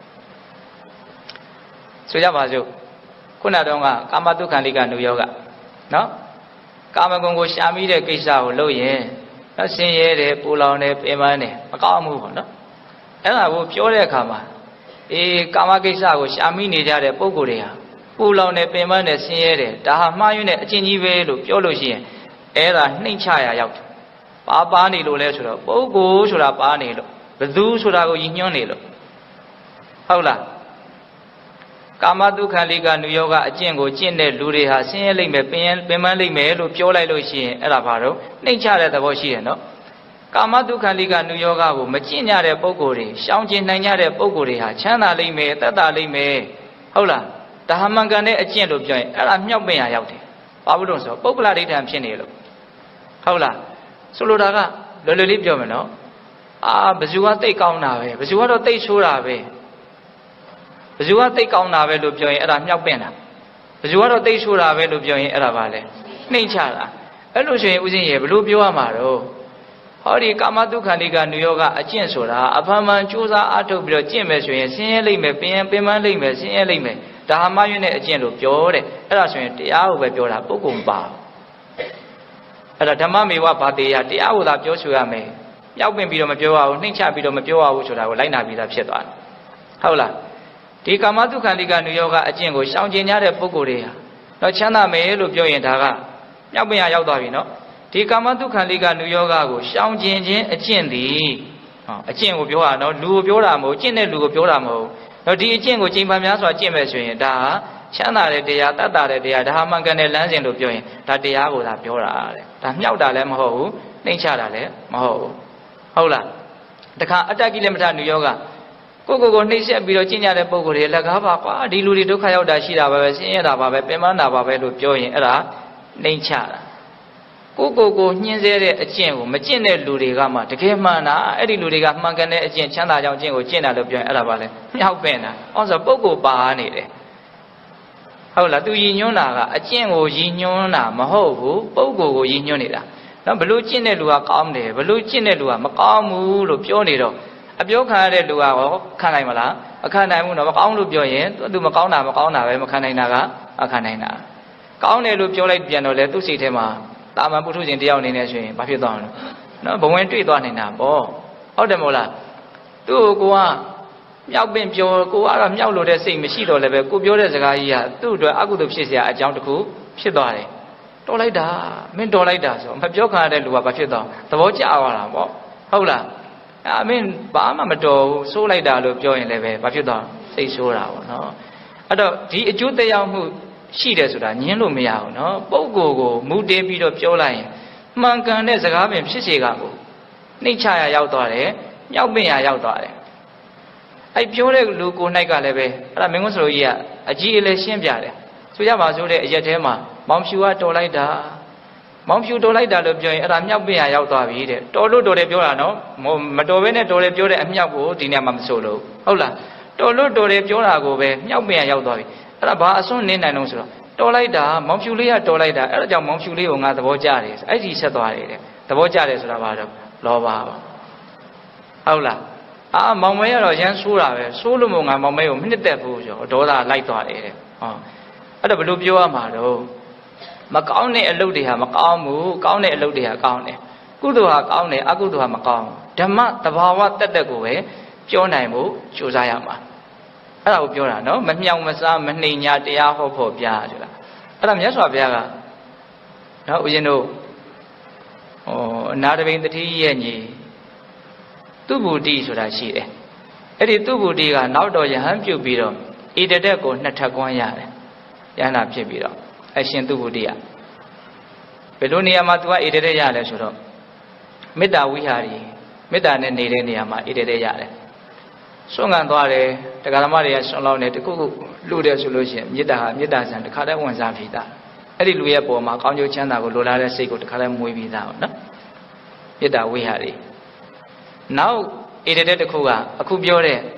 S1: ဆိုကြပါစို့ခုနတုန်းကကာမတုခံလိကနုယောဂနော်ကာမဂုဏ်ကိုရှာမိတဲ့ကိစ္စကိုလုပ်ရင်နော်ဆင်းရဲတယ်ပူလောင်တယ်ပင်ပန်းတယ်မကောင်းဘူးပေါ့နော်အဲ့ဒါကိုပြောတဲ့အခါမှာအေးကာမကိစ္စကိုရှာမိနေကြတဲ့ပုံကိုယ်တွေဟာပူလောင်တယ်ပင်ပန်းတယ်ဆင်းရဲတယ်ဒါဟာမှားယွင်းတဲ့အကျင့်ကြီးပဲလို့ပြောလို့ရှိရင်အဲ့ဒါနှိမ့်ချရာရောက်တယ်ပါပါနေလို့လဲဆိုတော့ပုဂ္ဂိုလ်ဆိုတာပါနေလို့ဘယ်သူဆိုတာကိုယဉ်ညွှန်းနေလို့ဟုတ်လားကာမတုခံလိကနုယောဂအကျင့်ကိုကျင့်တဲ့လူတွေဟာဆင်းရဲလိမ့်မယ်ပင်ပင်ပန်းလိမ့်မယ်လို့ပြောလိုက်လို့ရှိရင်အဲ့ဒါဘာလို့နှိမ့်ချတဲ့သဘောရှိတယ်နော်ကာမတုခံလိကနုယောဂကိုမကျင့်ကြတဲ့ပုဂ္ဂိုလ်တွေရှောင်ကျဉ်နိုင်ကြတဲ့ပုဂ္ဂိုလ်တွေဟာချမ်းသာလိမ့်မယ်သက်သာလိမ့်မယ်ဟုတ်လားဒါဟာမှန်ကန်တဲ့အကျင့်လို့ပြောရင်အဲ့ဒါမြောက်ပင်ရရောက်တယ်ဘာလို့လဲဆိုတော့ပုဂ္ဂလဒိဋ္ဌံဖြစ်နေလို့ဟုတ်လားဆိုလိုတာကလွယ်လွယ်လေးပြောမယ်နော်အာဘယ်သူကတိတ်ကောင်းတာပဲဘယ်သူကတော့တိတ်ဆိုးတာပဲဘယ်သူကတိတ်ကောင်းတာပဲလို့ပြောရင်အဲ့ဒါမြောက်ပင်တာဘယ်သူကတော့တိတ်ဆိုးတာပဲလို့ပြောရင်အဲ့ဒါပါလေနှိမ့်ချတာအဲ့လိုဆိုရင်ဦးဇင်းရေဘယ်လိုပြောရမှာတော့ဟောဒီကာမတုခံလိကနုယောဂအကျင့်ဆိုတာအဖန်ဖန်ကြိုးစားအားထုတ်ပြီးတော့ကျင့်မယ်ဆိုရင်ဆင်းရဲလိမ့်မယ်ပင်ပင်ပန်းလိမ့်မယ်ဆင်းရဲလိမ့်မယ်ဒါဟာမှယွင်းတဲ့အကျင့်လို့ပြောတဲ့အဲ့ဒါဆိုရင်တရားကိုပဲပြောတာပုဂ္ဂိုလ်မပါအဲ့ဒါဓမ္မမေဝဘာတေယတရားကိုသာပြောဆိုရမယ်ရောက်ပင်ပြီးတော့မပြောရဘူးနှိမ့်ချပြီးတော့မပြောရဘူးဆိုတာကိုလိုက်နာပြီးသားဖြစ်သွားတယ်ဟုတ်လားဒီကာမတုခံလိကနုယောဂအကျင့်ကိုရှောင်ကျဉ်ကြတဲ့ပုဂ္ဂိုလ်တွေဟာတော့ချမ်းသာမယ်လို့ပြောရင်ဒါကမြောက်ပင်ရရောက်သွားပြီနော်ဒီကာမတုခံလိကနုယောဂကိုရှောင်ကျဉ်ခြင်းအကျင့်သည်ဟောအကျင့်ကိုပြောတာနော်လူကိုပြောတာမဟုတ်ကျင့်တဲ့လူကိုပြောတာမဟုတ်တော့ဒီအကျင့်ကိုချိန်ပန်များစွာကျင့်မယ်ဆိုရင်ဒါဟာချမ်းသာတဲ့တရားတတ်တာတဲ့တရားဒါဟာမှန်ကန်တဲ့လမ်းစဉ်လို့ပြောရင်ဒါတရားကိုသာပြောတာတဲ့ဒါမြောက်တာလည်းမဟုတ်ဘူးနှိမ့်ချတာလည်းမဟုတ်ဘူးဟုတ်လားတခါအတ္တကိလေသာနုယောဂကိုကိုကိုနှိမ့်ဆက်ပြီးတော့ကျင့်ကြတဲ့ပုံကိုယ်တွေလက်ကားပါကွာဒီလူတွေဒုက္ခရောက်တာရှိတာပါပဲဆင်းရဲတာပါပဲပင်ပန်းတာပါပဲလို့ပြောရင်အဲ့ဒါနှိမ့်ချတာကိုကိုကိုညှင်းဆဲတဲ့အကျင့်ကိုမကျင့်တဲ့လူတွေကမှတကယ်မှန်တာအဲ့ဒီလူတွေကမှန်ကန်တဲ့အကျင့်ချမ်းသာကြောင်းကျင့်ကိုကျင့်တာလို့ပြောရင်အဲ့ဒါပါလေမြောက်ပင်တာဩဆိုပုဂ္ဂိုလ်ပါနေတယ်ဟုတ်လားသူရည်ညွှန်းတာကအကျင့်ကိုရည်ညွှန်းတာမဟုတ်ဘူးပုဂ္ဂိုလ်ကိုရည်ညွှန်းနေတာနော်ဘလို့ကျင့်တဲ့လူကကောင်းတယ်ဘလို့ကျင့်တဲ့လူကမကောင်းဘူးလို့ပြောနေတော့အပြောခံရတဲ့လူကရောခံနိုင်မလားမခံနိုင်ဘူးနော်မကောင်းလို့ပြောရင်သူမကောင်းတာမကောင်းတာပဲမခံနိုင်တာကမခံနိုင်တာကောင်းတယ်လို့ပြောလိုက်ပြန်တော့လေသူ့စိတ်ထဲမှာတာမန်ပုထုဇဉ်တယောက်အနေနဲ့ဆိုရင်ဘာဖြစ်သွားလဲနော်ဘဝင်တွေ့သွားနေတာပေါ့ဟုတ်တယ်မို့လားသူ့ကိုကမြောက်ပင်ပြောကိုကတော့မြောက်လို့တဲ့စိတ်မရှိတော့လည်းပဲကိုပြောတဲ့စကားကြီးကသူ့အတွက်အကုသိုလ်ဖြစ်เสียအကြောင်းတစ်ခုဖြစ်သွားတယ်တော်လိုက်တာမင်းတော်လိုက်တာဆိုမပြောခံရတဲ့လူကဘာဖြစ်သွားသဘောကျသွားတာပေါ့ဟုတ်လားအမင်းဘာမှမတော်ဘူးဆိုးလိုက်တာလို့ပြောရင်လည်းပဲဘာဖြစ်သွားစိတ်ဆိုးတာပေါ့နော်အဲ့တော့ဒီအကျိုးတရားမှုရှိတယ်ဆိုတာညင်းလို့မရဘူးနော်ပုဂ္ဂိုလ်ကိုမူတည်ပြီးတော့ပြောလိုက်ရင်မှန်ကန်တဲ့စကားပင်ဖြစ်စေကကိုနှိမ့်ချရရောက်သွားတယ်မြောက်ပင်ရရောက်သွားတယ်အဲ့ပြောတဲ့လူကို၌ကလည်းပဲအဲ့ဒါမင်းကုန်းစလိုကြီးကအကြီးအလဲရှင်းပြတယ်ဆိုရပါစို့တဲ့အရက်ထဲမှာမောင်ဖြူကတော်လိုက်တာမောင်ဖြူတော်လိုက်တာလို့ပြောရင်အဲ့ဒါမြောက်ပင်ရရောက်သွားပြီတဲ့တော်လို့တော်တယ်ပြောတာနော်မတော်ဘဲနဲ့တော်တယ်ပြောတဲ့အမြောက်ကိုဒီနေ့မှမဆိုလို့ဟုတ်လားတော်လို့တော်တယ်ပြောတာကိုပဲမြောက်ပင်ရရောက်သွားပြီအဲ့ဒါဘာအစွန်းနေနိုင်လို့ဆိုတော့တော်လိုက်တာမောင်ဖြူလေးကတော်လိုက်တာအဲ့ဒါကြောင့်မောင်ဖြူလေးကိုငါသဘောကျတယ်အဲ့ဒီဆက်သွားတယ်တဲ့သဘောကျတယ်ဆိုတာဘာတော့လောဘပါဟုတ်လားအာမောင်မဲရတော့ရမ်းဆိုးတာပဲဆိုးလို့မို့ငါမောင်မဲကိုမနှစ်သက်ဘူးဆိုတော့ဒေါသလိုက်သွားတယ်တဲ့ဟောအဲ့တော့ဘယ်လိုပြောရမှာတော့မကောင်းတဲ့အလုပ်တွေဟာမကောင်းဘူးကောင်းတဲ့အလုပ်တွေဟာကောင်းတယ်ကုသိုလ်ဟာကောင်းတယ်အကုသိုလ်ဟာမကောင်းဘူးဓမ္မတဘာဝတက်တက်ကိုပဲပြောနိုင်ဖို့ကြိုးစားရမှာအဲ့ဒါကိုပြောတာနော်မမြောင်မစားမနှိမ်ညာတရားဟောဖို့ပြဆိုတာအဲ့ဒါမြတ်စွာဘုရားကနော်ဦးဇင်းတို့ဟောအနာတပိန်တတိရဲ့ညီသူဗုဒ္ဓိဆိုတာရှိတယ်အဲ့ဒီသူဗုဒ္ဓိကနောက်တော့ယဟန်ပြုတ်ပြီးတော့ဣတတက်ကိုနှစ်ထပ်ကွမ်းရတယ်ယဟန္တာဖြစ်ပြီးတော့အရှင်သူဗုဒ္ဓိကဘယ်လိုနေရာမှာသူကဣတတက်ရလဲဆိုတော့မေတ္တာဝိဟာရီမေတ္တာနဲ့နေတဲ့နေရာမှာဣတတက်ရတယ်ဆွမ်းခံသွားတယ်တရားဓမ္မတွေကဆွမ်းလောင်းတယ်တခုခုလူတယ်ဆိုလို့ရှိရင်မေတ္တာဟာမေတ္တာဆံတစ်ခါတည်းဝင်စားပြီးသားအဲ့ဒီလူရဲ့ပုံမှာကောင်းကျိုးချမ်းသာကိုလိုလားတဲ့စိတ်ကိုတစ်ခါတည်းမွေးပြီးသားပေါ့နော်မေတ္တာဝိဟာရီနောက်ဣတတက်တစ်ခုကအခုပြောတဲ့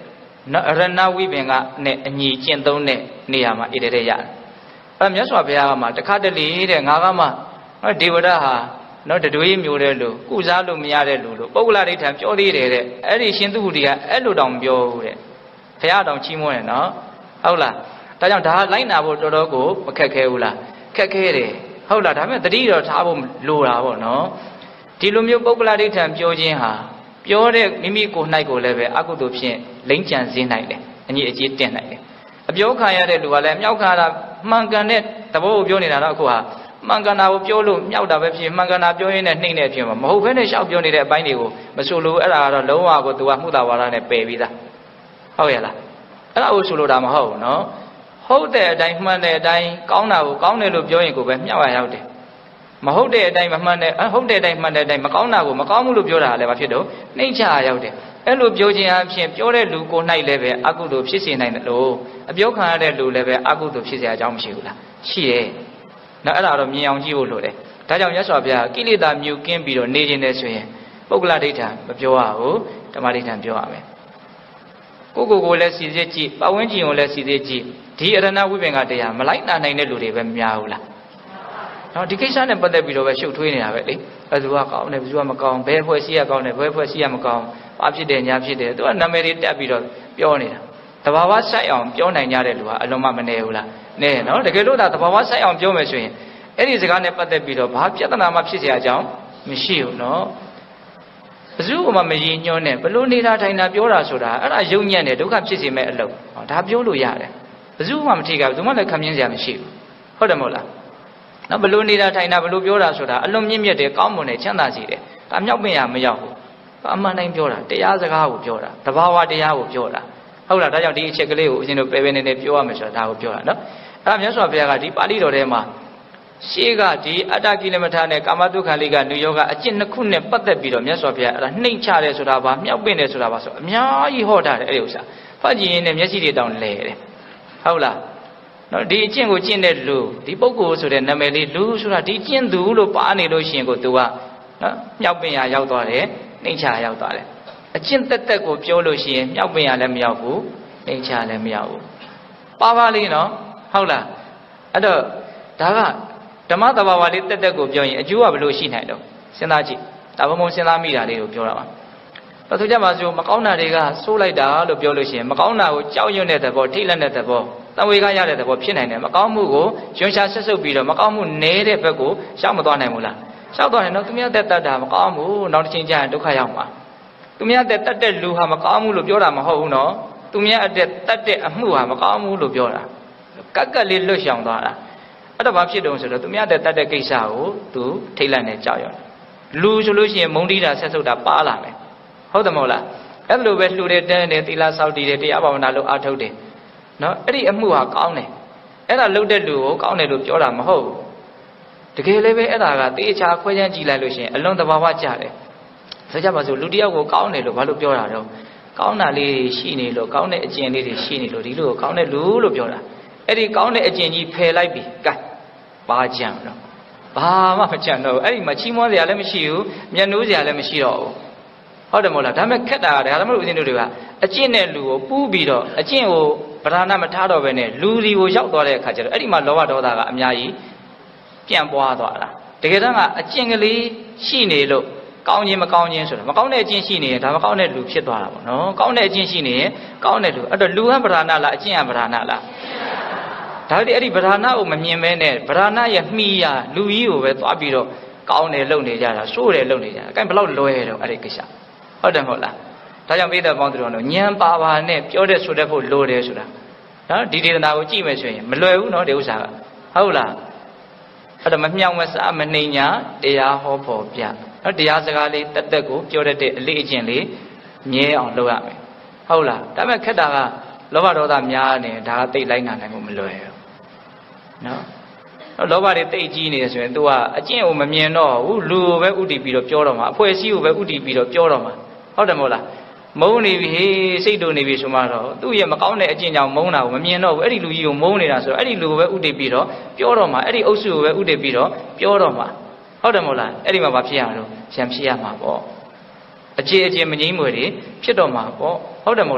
S1: နော်ရဏဝိပင်ကနဲ့အညီကျင့်သုံးတဲ့နေရာမှာဣတိရေရတယ်အဲ့မြတ်စွာဘုရားကမှတခါတလေတဲ့ငါကမှနော်ဒေဝရဟာနော်တတွေးမျိုးတဲ့လူကုစားလို့မရတဲ့လူလို့ပုဂ္ဂလဒိဋ္ဌံပြောသေးတယ်တဲ့အဲ့ဒီရှင်သူဟူဒီကအဲ့လိုတောင်ပြောဘူးတဲ့ဘုရားတောင်ချီးမွမ်းတယ်နော်ဟုတ်လားဒါကြောင့်ဒါလိုက်နာဖို့တော်တော်ကိုမခက်ခဲဘူးလားခက်ခဲတယ်ဟုတ်လားဒါပေမဲ့တတိတော်ထားဖို့လိုတာပေါ့နော်ဒီလိုမျိုးပုဂ္ဂလဒိဋ္ဌံပြောခြင်းဟာပြောတဲ့မိမိကိုယ်၌ကိုလည်းပဲအကုသိုလ်ဖြင့်လိမ့်ကြံစေနိုင်တယ်အညီအကျေးတင်နိုင်တယ်အပြောခံရတဲ့လူကလည်းမြောက်ခါတာမှန်ကန်တဲ့သဘောကိုပြောနေတာတော့အခုဟာမှန်ကန်တာကိုပြောလို့မြောက်တာပဲဖြစ်မှန်ကန်တာပြောရင်းနဲ့နှိမ့်နေဖြစ်မှာမဟုတ်ဘဲနဲ့ရှောက်ပြောနေတဲ့အပိုင်းတွေကိုမဆိုလို့အဲ့ဒါကတော့လုံးဝကိုသူကမှုတာဝါဒနဲ့ပယ်ပြီးသားဟုတ်ရဲ့လားအဲ့ဒါကိုဆိုလို့တာမဟုတ်ဘူးနော်ဟုတ်တဲ့အတိုင်းမှန်တဲ့အတိုင်းကောင်းတာကိုကောင်းတယ်လို့ပြောရင်ကိုပဲမြောက်ရရောက်တယ်မဟုတ်တဲ့အတိုင်းမမှန်တဲ့ဟုတ်တဲ့အတိုင်းမှန်တဲ့အတိုင်းမကောင်းတာကိုမကောင်းဘူးလို့ပြောတာလည်းမဖြစ်တော့နှိမ့်ချရရောက်တယ်အဲ့လိုပြောခြင်းအပြင်ပြောတဲ့လူကို၌လည်းပဲအကုသိုလ်ဖြစ်စေနိုင်တယ်လို့အပြောခံရတဲ့လူလည်းပဲအကုသိုလ်ဖြစ်စေအကြောင်းမရှိဘူးလားရှိရဲ့နော်အဲ့ဒါတော့မြင်အောင်ကြည့်ဖို့လိုတယ်ဒါကြောင့်မြတ်စွာဘုရားကိလေသာမြုပ်ကင်းပြီးတော့နေခြင်းနဲ့ဆိုရင်ပုဂ္ဂလဒိဋ္ဌံမပြောရဘူးဓမ္မဒိဋ္ဌံပြောရမယ်ကိုကိုကိုလည်းစီစစ်ကြည့်ပတ်ဝန်းကျင်ကိုလည်းစီစစ်ကြည့်ဒီအရဏဝိပင်ကတရားမလိုက်နာနိုင်တဲ့လူတွေပဲများဘူးလားနော်ဒီကိစ္စနဲ့ပတ်သက်ပြီးတော့ပဲရှုပ်ထွေးနေတာပဲလေဘယ်သူကကောင်းတယ်ဘယ်သူကမကောင်းဘယ်ဖွဲ့စည်းရကောင်းတယ်ဘယ်ဖွဲ့စည်းရမကောင်းဘာဖြစ်တယ်ညာဖြစ်တယ်သူကနာမည်တွေတက်ပြီးတော့ပြောနေတာတဘာဝဆိုင်အောင်ပြောနိုင်ကြတဲ့လူကအလုံးမမနေဘူးလားနဲနော်တကယ်လို့ဒါတဘာဝဆိုင်အောင်ပြောမယ်ဆိုရင်အဲ့ဒီစကားနဲ့ပတ်သက်ပြီးတော့ဘာပြဿနာမှဖြစ်เสียအကြောင်းမရှိဘူးနော်ဘယ်သူမှမရည်ညွှန်းနဲ့ဘလို့နေတာထိုင်တာပြောတာဆိုတာအဲ့ဒါယုံညံ့တယ်ဒုက္ခဖြစ်စေမဲ့အလုပ်ဟောဒါပြောလို့ရတယ်ဘယ်သူမှမထိကြဘူးဘယ်သူမှလည်းခံမြင်စရာမရှိဘူးဟုတ်တယ်မဟုတ်လားနော်ဘလို့နေတာထိုင်တာဘလို့ပြောတာဆိုတာအလွန်မြင့်မြတ်တယ်ကောင်းမွန်တယ်ချမ်းသာစေတယ်ဒါမြောက်ပင်ရမရောက်ဘူးအမှန်တိုင်းပြောတာတရားစကားကိုပြောတာတဘာဝတရားကိုပြောတာဟုတ်လားဒါကြောင့်ဒီအချက်ကလေးကိုအရှင်တို့ပဲပဲနေနေပြောရမယ်ဆိုတာဒါကိုပြောတာနော်အဲ့ဒါမြတ်စွာဘုရားကဒီပါဠိတော်ထဲမှာရှေးကဒီအတ္တကိလမထာနဲ့ကာမတုခန္လိကနုယောဂအကျင့်နှစ်ခုနဲ့ပတ်သက်ပြီးတော့မြတ်စွာဘုရားအဲ့ဒါနှိမ့်ချတယ်ဆိုတာဘာမြောက်ပင်တယ်ဆိုတာဘာဆိုအများကြီးဟောထားတယ်အဲ့ဒီဥစ္စာဖတ်ကြည့်ရင်လည်းမျက်စိတွေတောင်လဲတယ်ဟုတ်လားနော်ဒီအကျင့်ကိုကျင့်တဲ့လူဒီပုဂ္ဂိုလ်ဆိုတဲ့နာမည်လေးလူဆိုတာဒီကျင့်သူလို့ပါနေလို့ရှိရင်ကိုသူကနော်မြောက်ပင်ရရောက်သွားတယ်နှိမ့်ချရောက်သွားတယ်အကျင့်တက်တက်ကိုပြောလို့ရှိရင်မြောက်ပင်ရလည်းမရောက်ဘူးနှိမ့်ချလည်းမရောက်ဘူးပါပါလေးနော်ဟုတ်လားအဲ့တော့ဒါကဓမ္မတဘာဝလေးတက်တက်ကိုပြောရင်အကျိုးကဘယ်လိုရှိနိုင်တော့စဉ်းစားကြည့်ဒါမှမဟုတ်စဉ်းစားမိတာလေးကိုပြောတာပါဘာလို့ကြမှာဆိုမကောင်းတာတွေကစိုးလိုက်တာလို့ပြောလို့ရှိရင်မကောင်းတာကိုကြောက်ရွံ့တဲ့သဘောထိတ်လန့်တဲ့သဘောတံဝေကရတဲ့သဘောဖြစ်နိုင်တယ်မကောင်းမှုကိုရွှင်ရှားဆက်ဆုပ်ပြီးတော့မကောင်းမှုနဲတဲ့ဘက်ကိုရှောက်မသွားနိုင်ဘူးလားရှောက်သွားရင်တော့သူများတက်တတ်တာမကောင်းဘူးနောက်တစ်ချိန်ကျရင်ဒုက္ခရောက်မှာသူများတက်တတ်တဲ့လူဟာမကောင်းဘူးလို့ပြောတာမဟုတ်ဘူးနော်သူများအတက်တတ်တဲ့အမှုဟာမကောင်းဘူးလို့ပြောတာကက်ကက်လေးလွတ်ရှောင်သွားတာအဲ့တော့ဘာဖြစ်တုံးဆိုတော့သူများတက်တတ်တဲ့ကိစ္စကိုသူထိတ်လန့်နေကြောက်ရွံ့လူဆိုလို့ရှိရင်မုန်းတီးတာဆက်ဆုပ်တာပါလာမယ်ဟုတ်တယ်မဟုတ်လားအဲ့လိုပဲလှူတယ်တန်းတယ်သီလစောင့်တည်တယ်တရားဘာဝနာလုပ်အားထုတ်တယ်နော်အဲ့ဒီအမှုဟာကောင်းတယ်အဲ့ဒါလုပ်တဲ့လူကိုကောင်းတယ်လို့ပြောတာမဟုတ်ဘူးတကယ်လည်းပဲအဲ့ဒါကတေချာခွဲခြမ်းကြည့်လိုက်လို့ရှိရင်အလွန်သဘာဝကျတယ်ဆိုကြပါစို့လူတယောက်ကိုကောင်းတယ်လို့ဘာလို့ပြောတာတော့ကောင်းတာလေးရှိနေလို့ကောင်းတဲ့အကျင့်လေးတွေရှိနေလို့ဒီလိုကောင်းတဲ့လူလို့ပြောတာအဲ့ဒီကောင်းတဲ့အကျင့်ကြီးဖယ်လိုက်ပြီကဲဘာကြံတော့ဘာမှမကြံတော့အဲ့ဒီမှာချီးမွမ်းစရာလည်းမရှိဘူးမျက်နှိုးစရာလည်းမရှိတော့ဘူးဟုတ်တယ်မဟုတ်လားဒါပေမဲ့ခက်တာကဒါမှမဟုတ်ဦးဇင်းတို့တွေကအကျင့်နဲ့လူကိုပူးပြီးတော့အကျင့်ကိုဗဒနာမထားတော့ဘဲနဲ့လူစီကိုရောက်သွားတဲ့အခါကျတော့အဲ့ဒီမှာလောဘဒေါသကအများကြီးပြန့်ပွားသွားတာတကယ်တော့ကအကျင့်ကလေးရှိနေလို့ကောင်းခြင်းမကောင်းခြင်းဆိုတာမကောင်းတဲ့အကျင့်ရှိနေရင်ဒါမကောင်းတဲ့လူဖြစ်သွားတာပေါ့နော်ကောင်းတဲ့အကျင့်ရှိနေရင်ကောင်းတဲ့လူအဲ့တော့လူဟန်ဗဒနာလားအကျင့်ဟန်ဗဒနာလားဒါဒီအဲ့ဒီဗဒနာကိုမမြင်မဲနဲ့ဗဒနာရဲ့မှီးရလူကြီးကိုပဲသွားပြီးတော့ကောင်းတယ်လုပ်နေကြတာစိုးတယ်လုပ်နေကြတာအဲ့ဘယ်လောက်လွဲတော့အဲ့ဒီကိစ္စဟုတ်တယ်မဟုတ်လားဒါကြောင့်ပိဿပေါင်းသူတော်တို့ဉာဏ်ပါပါနဲ့ပြောတဲ့ဆိုတဲ့ဖို့လိုတယ်ဆိုတာနော်ဒီဒေသနာကိုကြည့်မယ်ဆိုရင်မလွယ်ဘူးနော်ဒီဥစ္စာကဟုတ်လားအဲ့တော့မမြောင်မစားမနှိမ်ညာတရားဟောဖို့ပြနော်တရားစကားလေးတက်တက်ကိုပြောတတ်တဲ့အလေးအကျင့်လေးမြဲအောင်လုပ်ရမယ်ဟုတ်လားဒါပေမဲ့ခက်တာကလောဘဒေါသများနေဒါကသိလိုက်နိုင်မှုမလွယ်ဘူးနော်လောဘတွေတိတ်ကြီးနေတယ်ဆိုရင် तू ကအကျင့်ကိုမမြင်တော့ဘူးလူကိုပဲဥတည်ပြီးတော့ပြောတော့မှာအဖွဲ့အစည်းကိုပဲဥတည်ပြီးတော့ပြောတော့မှာဟုတ်တယ်မဟုတ်လားမုန်းနေပြီဟေးစိတ်တူနေပြီဆိုမှတော့သူ့ရဲ့မကောင်းတဲ့အကျင့်ကြောင့်မုန်းတာကိုမမြင်တော့ဘူးအဲ့ဒီလူကြီးကိုမုန်းနေတာဆိုတော့အဲ့ဒီလူကိုပဲဥတည်ပြီးတော့ပြောတော့မှာအဲ့ဒီအုပ်စုကိုပဲဥတည်ပြီးတော့ပြောတော့မှာဟုတ်တယ်မဟုတ်လားအဲ့ဒီမှာဘာဖြစ်ရမလို့ရံဖြစ်ရမှာပေါ့အခြေအခြေမငြိမ်းမွေတွေဖြစ်တော့မှာပေါ့ဟုတ်တယ်မဟုတ်လား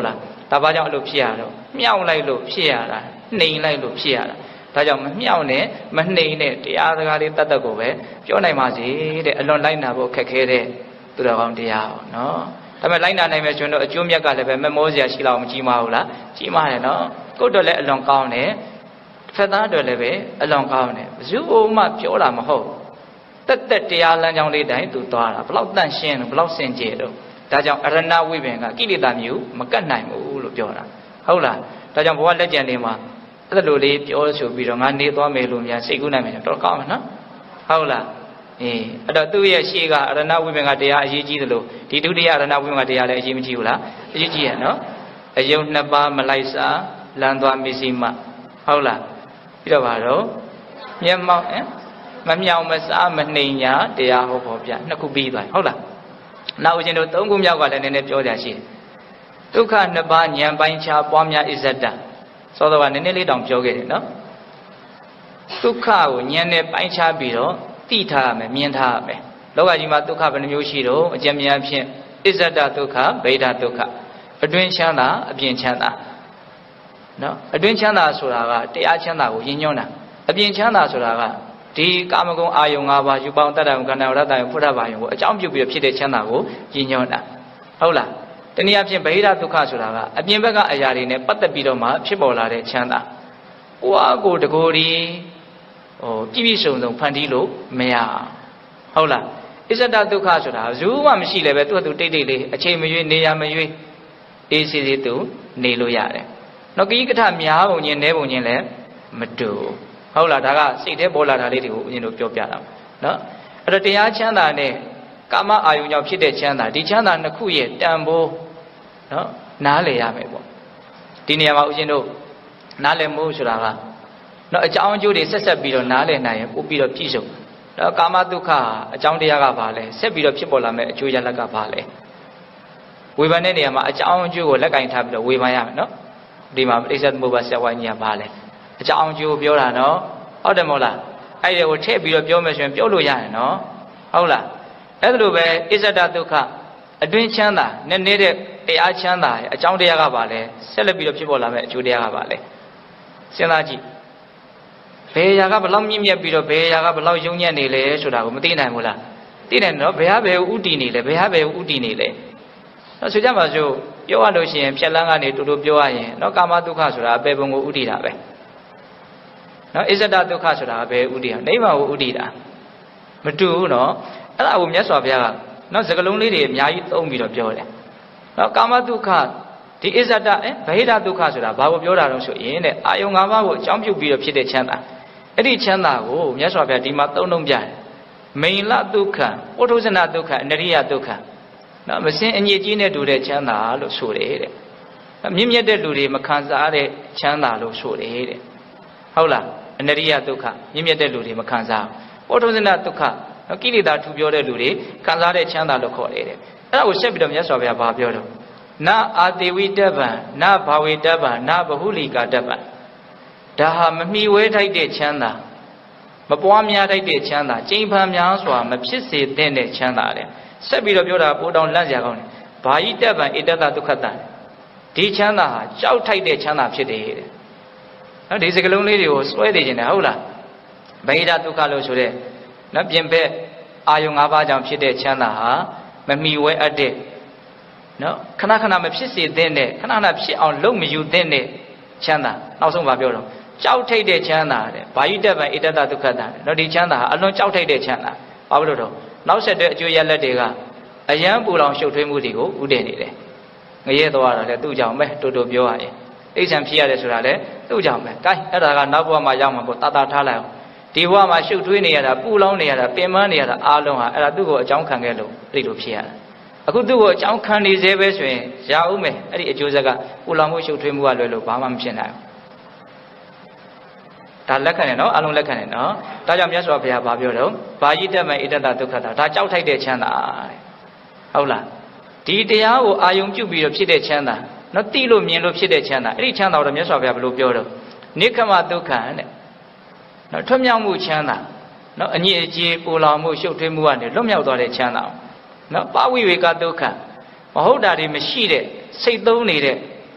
S1: ဒါဘာကြောင့်အဲ့လိုဖြစ်ရတော့မြောက်လိုက်လို့ဖြစ်ရတာနှိမ်လိုက်လို့ဖြစ်ရတာဒါကြောင့်မမြောက်နဲ့မနှိမ်နဲ့တရားစကားလေးတတ်တတ်ကိုပဲပြောနိုင်ပါစေတဲ့အလွန်လိုက်နာဖို့ခက်ခဲတဲ့သူတော်ကောင်းတရားပေါ့နော်ဒါပေမဲ့လိုက်နာနိုင်မယ်ဆိုရင်တော့အကျိုးမြတ်ကလည်းပဲမမောစရာရှိလောက်မကြီးမဟုတ်လားကြီးမားတယ်နော်ကိုယ့်အတွက်လည်းအလွန်ကောင်းတယ်ဖက်သားအတွက်လည်းပဲအလွန်ကောင်းတယ်ဘယ်သူမှပြောတာမဟုတ်တက်တက်တရားလမ်းကြောင်းလေးတိုင်းသူသွားတာဘလောက်တန့်ရှင်းလို့ဘလောက်စင်ကြယ်တော့ဒါကြောင့်အရဏဝိပင်ကကိလေသာမျိုးမကတ်နိုင်ဘူးလို့ပြောတာဟုတ်လားဒါကြောင့်ဘဝလက်ကျန်လေးမှာအဲ့လိုလေးပြောဆိုပြီးတော့ငါနေသွားမယ်လို့များစိတ်ကူးနိုင်မယ်တော့ကောင်းမယ်နော်ဟုတ်လားအေးအဲ့တော့သူ့ရဲ့ရှေ့ကအရဏဝိပင်ကတရားအရေးကြီးသလိုဒီဒုတိယအရဏဝိပင်ကတရားလည်းအရေးမကြီးဘူးလားအရေးကြီးရနော်အယုံနှစ်ပါးမလိုက်စားလမ်းသွားမစ္စည်းမဟုတ်လားပြီးတော့ပါတော့မျက်မှောက်မမြောင်မစားမနှိမ်ညာတရားဟောဖို့ပြနှစ်ခုပြီးသွားဟုတ်လားနောက်ဦးဇင်းတို့သုံးခုမြောက်ကလည်းနည်းနည်းပြောကြရှိတယ်ဒုက္ခနှစ်ပါးဉာဏ်ပိုင်းခြားပွားများဣဇတ္တသောတော်ကနည်းနည်းလေးတောင်ပြောခဲ့တယ်နော်ဒုက္ခကိုဉာဏ်နဲ့ပိုင်းခြားပြီးတော့သိထားရမယ်မြင်ထားရမယ်လောကကြီးမှာဒုက္ခဘယ်နှမျိုးရှိတော့အကျဉ်းများဖြင့်ဣဇတ္တဒုက္ခဗေဒဒုက္ခအတွင်းချမ်းသာအပြင်ချမ်းသာနော်အတွင်းချမ်းသာဆိုတာကတရားချမ်းသာကိုရည်ညွှန်းတာအပြင်ချမ်းသာဆိုတာကဒီကာမဂုဏ်အာယုံ၅ပါးယူပေါင်းတတ္တံကန္နာဝရတ္တယုံဖုဒ္ဓဘာယုံကိုအကြောင်းပြုပြီးဖြစ်တဲ့ချမ်းသာကိုရည်ညွှန်းတာဟုတ်လားတနည်းအားဖြင့်ဗေဒဒုက္ခဆိုတာကအပြင်ဘက်ကအရာတွေနဲ့ပတ်သက်ပြီးတော့မှဖြစ်ပေါ်လာတဲ့ချမ်းသာကိုယ့်အကိုတကိုယ်ဒီဟိုပြည့်ပြည့်စုံစုံဖန်တီးလို့မရဟုတ်လားဣဇတ္တဒုက္ခဆိုတာဘယ်သူမှမရှိလည်းပဲသူ့အတူတိတ်တိတ်လေးအချိန်မရွေးနေရမရွေးအေးစီစီသူနေလို့ရတယ်နော်ကိကထများပုံချင်းနဲပုံချင်းလည်းမတူဟုတ်လားဒါကစိတ်ထဲပေါ်လာတာလေးတွေကိုဦးဇင်းတို့ပြောပြတာနော်အဲ့တော့တရားချမ်းသာနဲ့ကာမအာယုံကြောင့်ဖြစ်တဲ့ချမ်းသာဒီချမ်းသာနှစ်ခုရဲ့တန်ဖိုးနော်နားလည်ရမယ်ပေါ့ဒီနေရာမှာဦးဇင်းတို့နားလည်မှုဆိုတာကနော်အကြောင်းအကျိုးတွေဆက်ဆက်ပြီးတော့နားလည်နိုင်ရင်ပို့ပြီးတော့ပြည့်စုံနော်ကာမဒုက္ခအကြောင်းတရားကဘာလဲဆက်ပြီးတော့ဖြစ်ပေါ်လာမယ့်အကျိုးရလဒ်ကဘာလဲဝေဖန်တဲ့နေရာမှာအကြောင်းအကျိုးကိုလက်ကင်ထားပြီးတော့ဝေဖန်ရမယ်နော်ဒီမှာပဋိစ္စသမုပ္ပါဆက်ဝိုင်းကြီးကဘာလဲအကြောင်းအကျိုးပြောတာနော်ဟုတ်တယ်မဟုတ်လားအဲ့ဒီကိုထည့်ပြီးတော့ပြောမယ်ဆိုရင်ပြောလို့ရတယ်နော်ဟုတ်လားအဲ့ဒါလိုပဲဣဇဒဒုက္ခအတွင်းချမ်းသာနည်းနည်းတဲ့တရားချမ်းသာရဲ့အကြောင်းတရားကဘာလဲဆက်လက်ပြီးတော့ဖြစ်ပေါ်လာမယ့်အကျိုးတရားကဘာလဲစဉ်းစားကြည့်ဘယ်ရာကဘလောက်မြင့်မြတ်ပြီးတော့ဘယ်ရာကဘလောက်ယုံညံ့နေလဲဆိုတာကိုမသိနိုင်ဘူးလားသိတယ်နော်ဘယ်ဟာဘယ်ဥတည်နေလဲဘယ်ဟာဘယ်ဥတည်နေလဲနော်ဆိုကြပါစို့ပြောရလို့ရှိရင်ဖြက်လန်းကနေတူတူပြောရရင်နော်ကာမဒုက္ခဆိုတာအပေပုံကိုဥတည်တာပဲနော်ဣဇဒဒုက္ခဆိုတာဘယ်ဥတည်တာနိဗ္ဗာန်ကိုဥတည်တာမတူဘူးနော်အဲ့ဒါကိုမြတ်စွာဘုရားကနော်စကလုံးလေးတွေအများကြီးသုံးပြီးတော့ပြောတယ်နော်ကာမဒုက္ခဒီဣဇဒအဲဗဟိတဒုက္ခဆိုတာဘာကိုပြောတာတော့ဆိုရင်တဲ့အာယုံ၅ပါးကိုအကြောင်းပြုပြီးတော့ဖြစ်တဲ့ချမ်းသာအဲ့ဒီချမ်းသာကိုမြတ်စွာဘုရားဒီမှာသုံးလုံးပြတယ်မိန်လဒုက္ခပုထုဇဏဒုက္ခအနရိယဒုက္ခနော်မစင်အညစ်အကြေးနဲ့တူတဲ့ချမ်းသာလို့ဆိုတယ်တဲ့မြင့်မြတ်တဲ့လူတွေမခံစားတဲ့ချမ်းသာလို့ဆိုတယ်တဲ့ဟုတ်လားအနရိယဒုက္ခမြင့်မြတ်တဲ့လူတွေမခံစားပုထုဇဏဒုက္ခကိလေသာထူပြောတဲ့လူတွေခံစားတဲ့ချမ်းသာလို့ခေါ်တယ်တဲ့အဲ့ဒါကိုဆက်ပြီးတော့မြတ်စွာဘုရားဘာပြောတော့နာအာတိဝိတ္တဗံနာဘာဝေတ္တဗံနာဘဟုလိကာတ္တဗံဒါဟာမမီဝဲထိုက်တဲ့ချမ်းသာမပွားများထိုက်တဲ့ချမ်းသာကျိန်ဖန်များစွာမဖြစ်စေတဲ့ချမ်းသာတဲ့ဆက်ပြီးတော့ပြောတာပိုတောင်လန့်စရာကောင်းတယ်ဘာယိတ္တဗံဧတ္တဒုက္ခတံဒီချမ်းသာဟာကြောက်ထိုက်တဲ့ချမ်းသာဖြစ်တယ်တဲ့နော်ဒီစကလုံးလေးတွေကိုစွဲနေကြတယ်ဟုတ်လားဗဟိတဒုက္ခလို့ဆိုတဲ့နော်ပြင်ဘက်အာယုံ၅ပါးကြောင့်ဖြစ်တဲ့ချမ်းသာဟာမမီဝဲအပ်တဲ့နော်ခဏခဏမဖြစ်စေတဲ့နဲ့ခဏခဏဖြစ်အောင်လုပ်မယူတဲ့နဲ့ချမ်းသာနောက်ဆုံးပါပြောတော့ကြောက်ထိတ်တဲ့ချမ်းသာတဲ့ဘာယိတ္တဗံဧတ္တဒုက္ခတံနော်ဒီချမ်းသာဟာအလွန်ကြောက်ထိတ်တဲ့ချမ်းသာဘာလို့တော့နောက်ဆက်တဲ့အကျိုးရလဒ်တွေကအယံပူလောင်ရှုပ်ထွေးမှုတွေကိုဥတည်နေတယ်ငရဲသွားတာလည်းသူ့ကြောင့်ပဲတူတူပြောရရင်အိဋ္ဌံဖြစ်ရတယ်ဆိုတာလည်းသူ့ကြောင့်ပဲကဲအဲ့ဒါကနောက်ဘဝမှာရောက်မှာပေါ့တာတာထားလိုက်အောင်ဒီဘဝမှာရှုပ်ထွေးနေရတာပူလောင်နေရတာပင်ပန်းနေရတာအားလုံးဟာအဲ့ဒါသူ့ကိုအကြောင်းခံခဲ့လို့အဲ့လိုဖြစ်ရတာအခုသူ့ကိုအကြောင်းခံနေသေးပဲဆိုရင်ရအောင်မယ်အဲ့ဒီအကျိုးဆက်ကပူလောင်မှုရှုပ်ထွေးမှုကလွယ်လို့ဘာမှမဖြစ်နိုင်ဘူးဒါလက်ခံတယ်နော်အလုံးလက်ခံတယ်နော်ဒါကြောင့်မြတ်စွာဘုရားဗာပြောတော့ဘာယိတ္တမဧတ္တဒုက္ခတာဒါကြောက်ထိုက်တဲ့ချမ်းသာတဲ့ဟုတ်လားဒီတရားကိုအာယုံပြုပြီးတော့ဖြစ်တဲ့ချမ်းသာနော်တိလို့မြင်လို့ဖြစ်တဲ့ချမ်းသာအဲ့ဒီချမ်းသာတော့မြတ်စွာဘုရားဘယ်လိုပြောတော့နိက္ခမဒုက္ခတဲ့နော်ထွတ်မြောက်မှုချမ်းသာနော်အညစ်အကြေးပူလောင်မှုရှုပ်ထွေးမှုကနေလွတ်မြောက်သွားတဲ့ချမ်းသာနော်ပဝိဝေကဒုက္ခမဟုတ်တာတွေမရှိတဲ့စိတ်သုံးနေတဲ့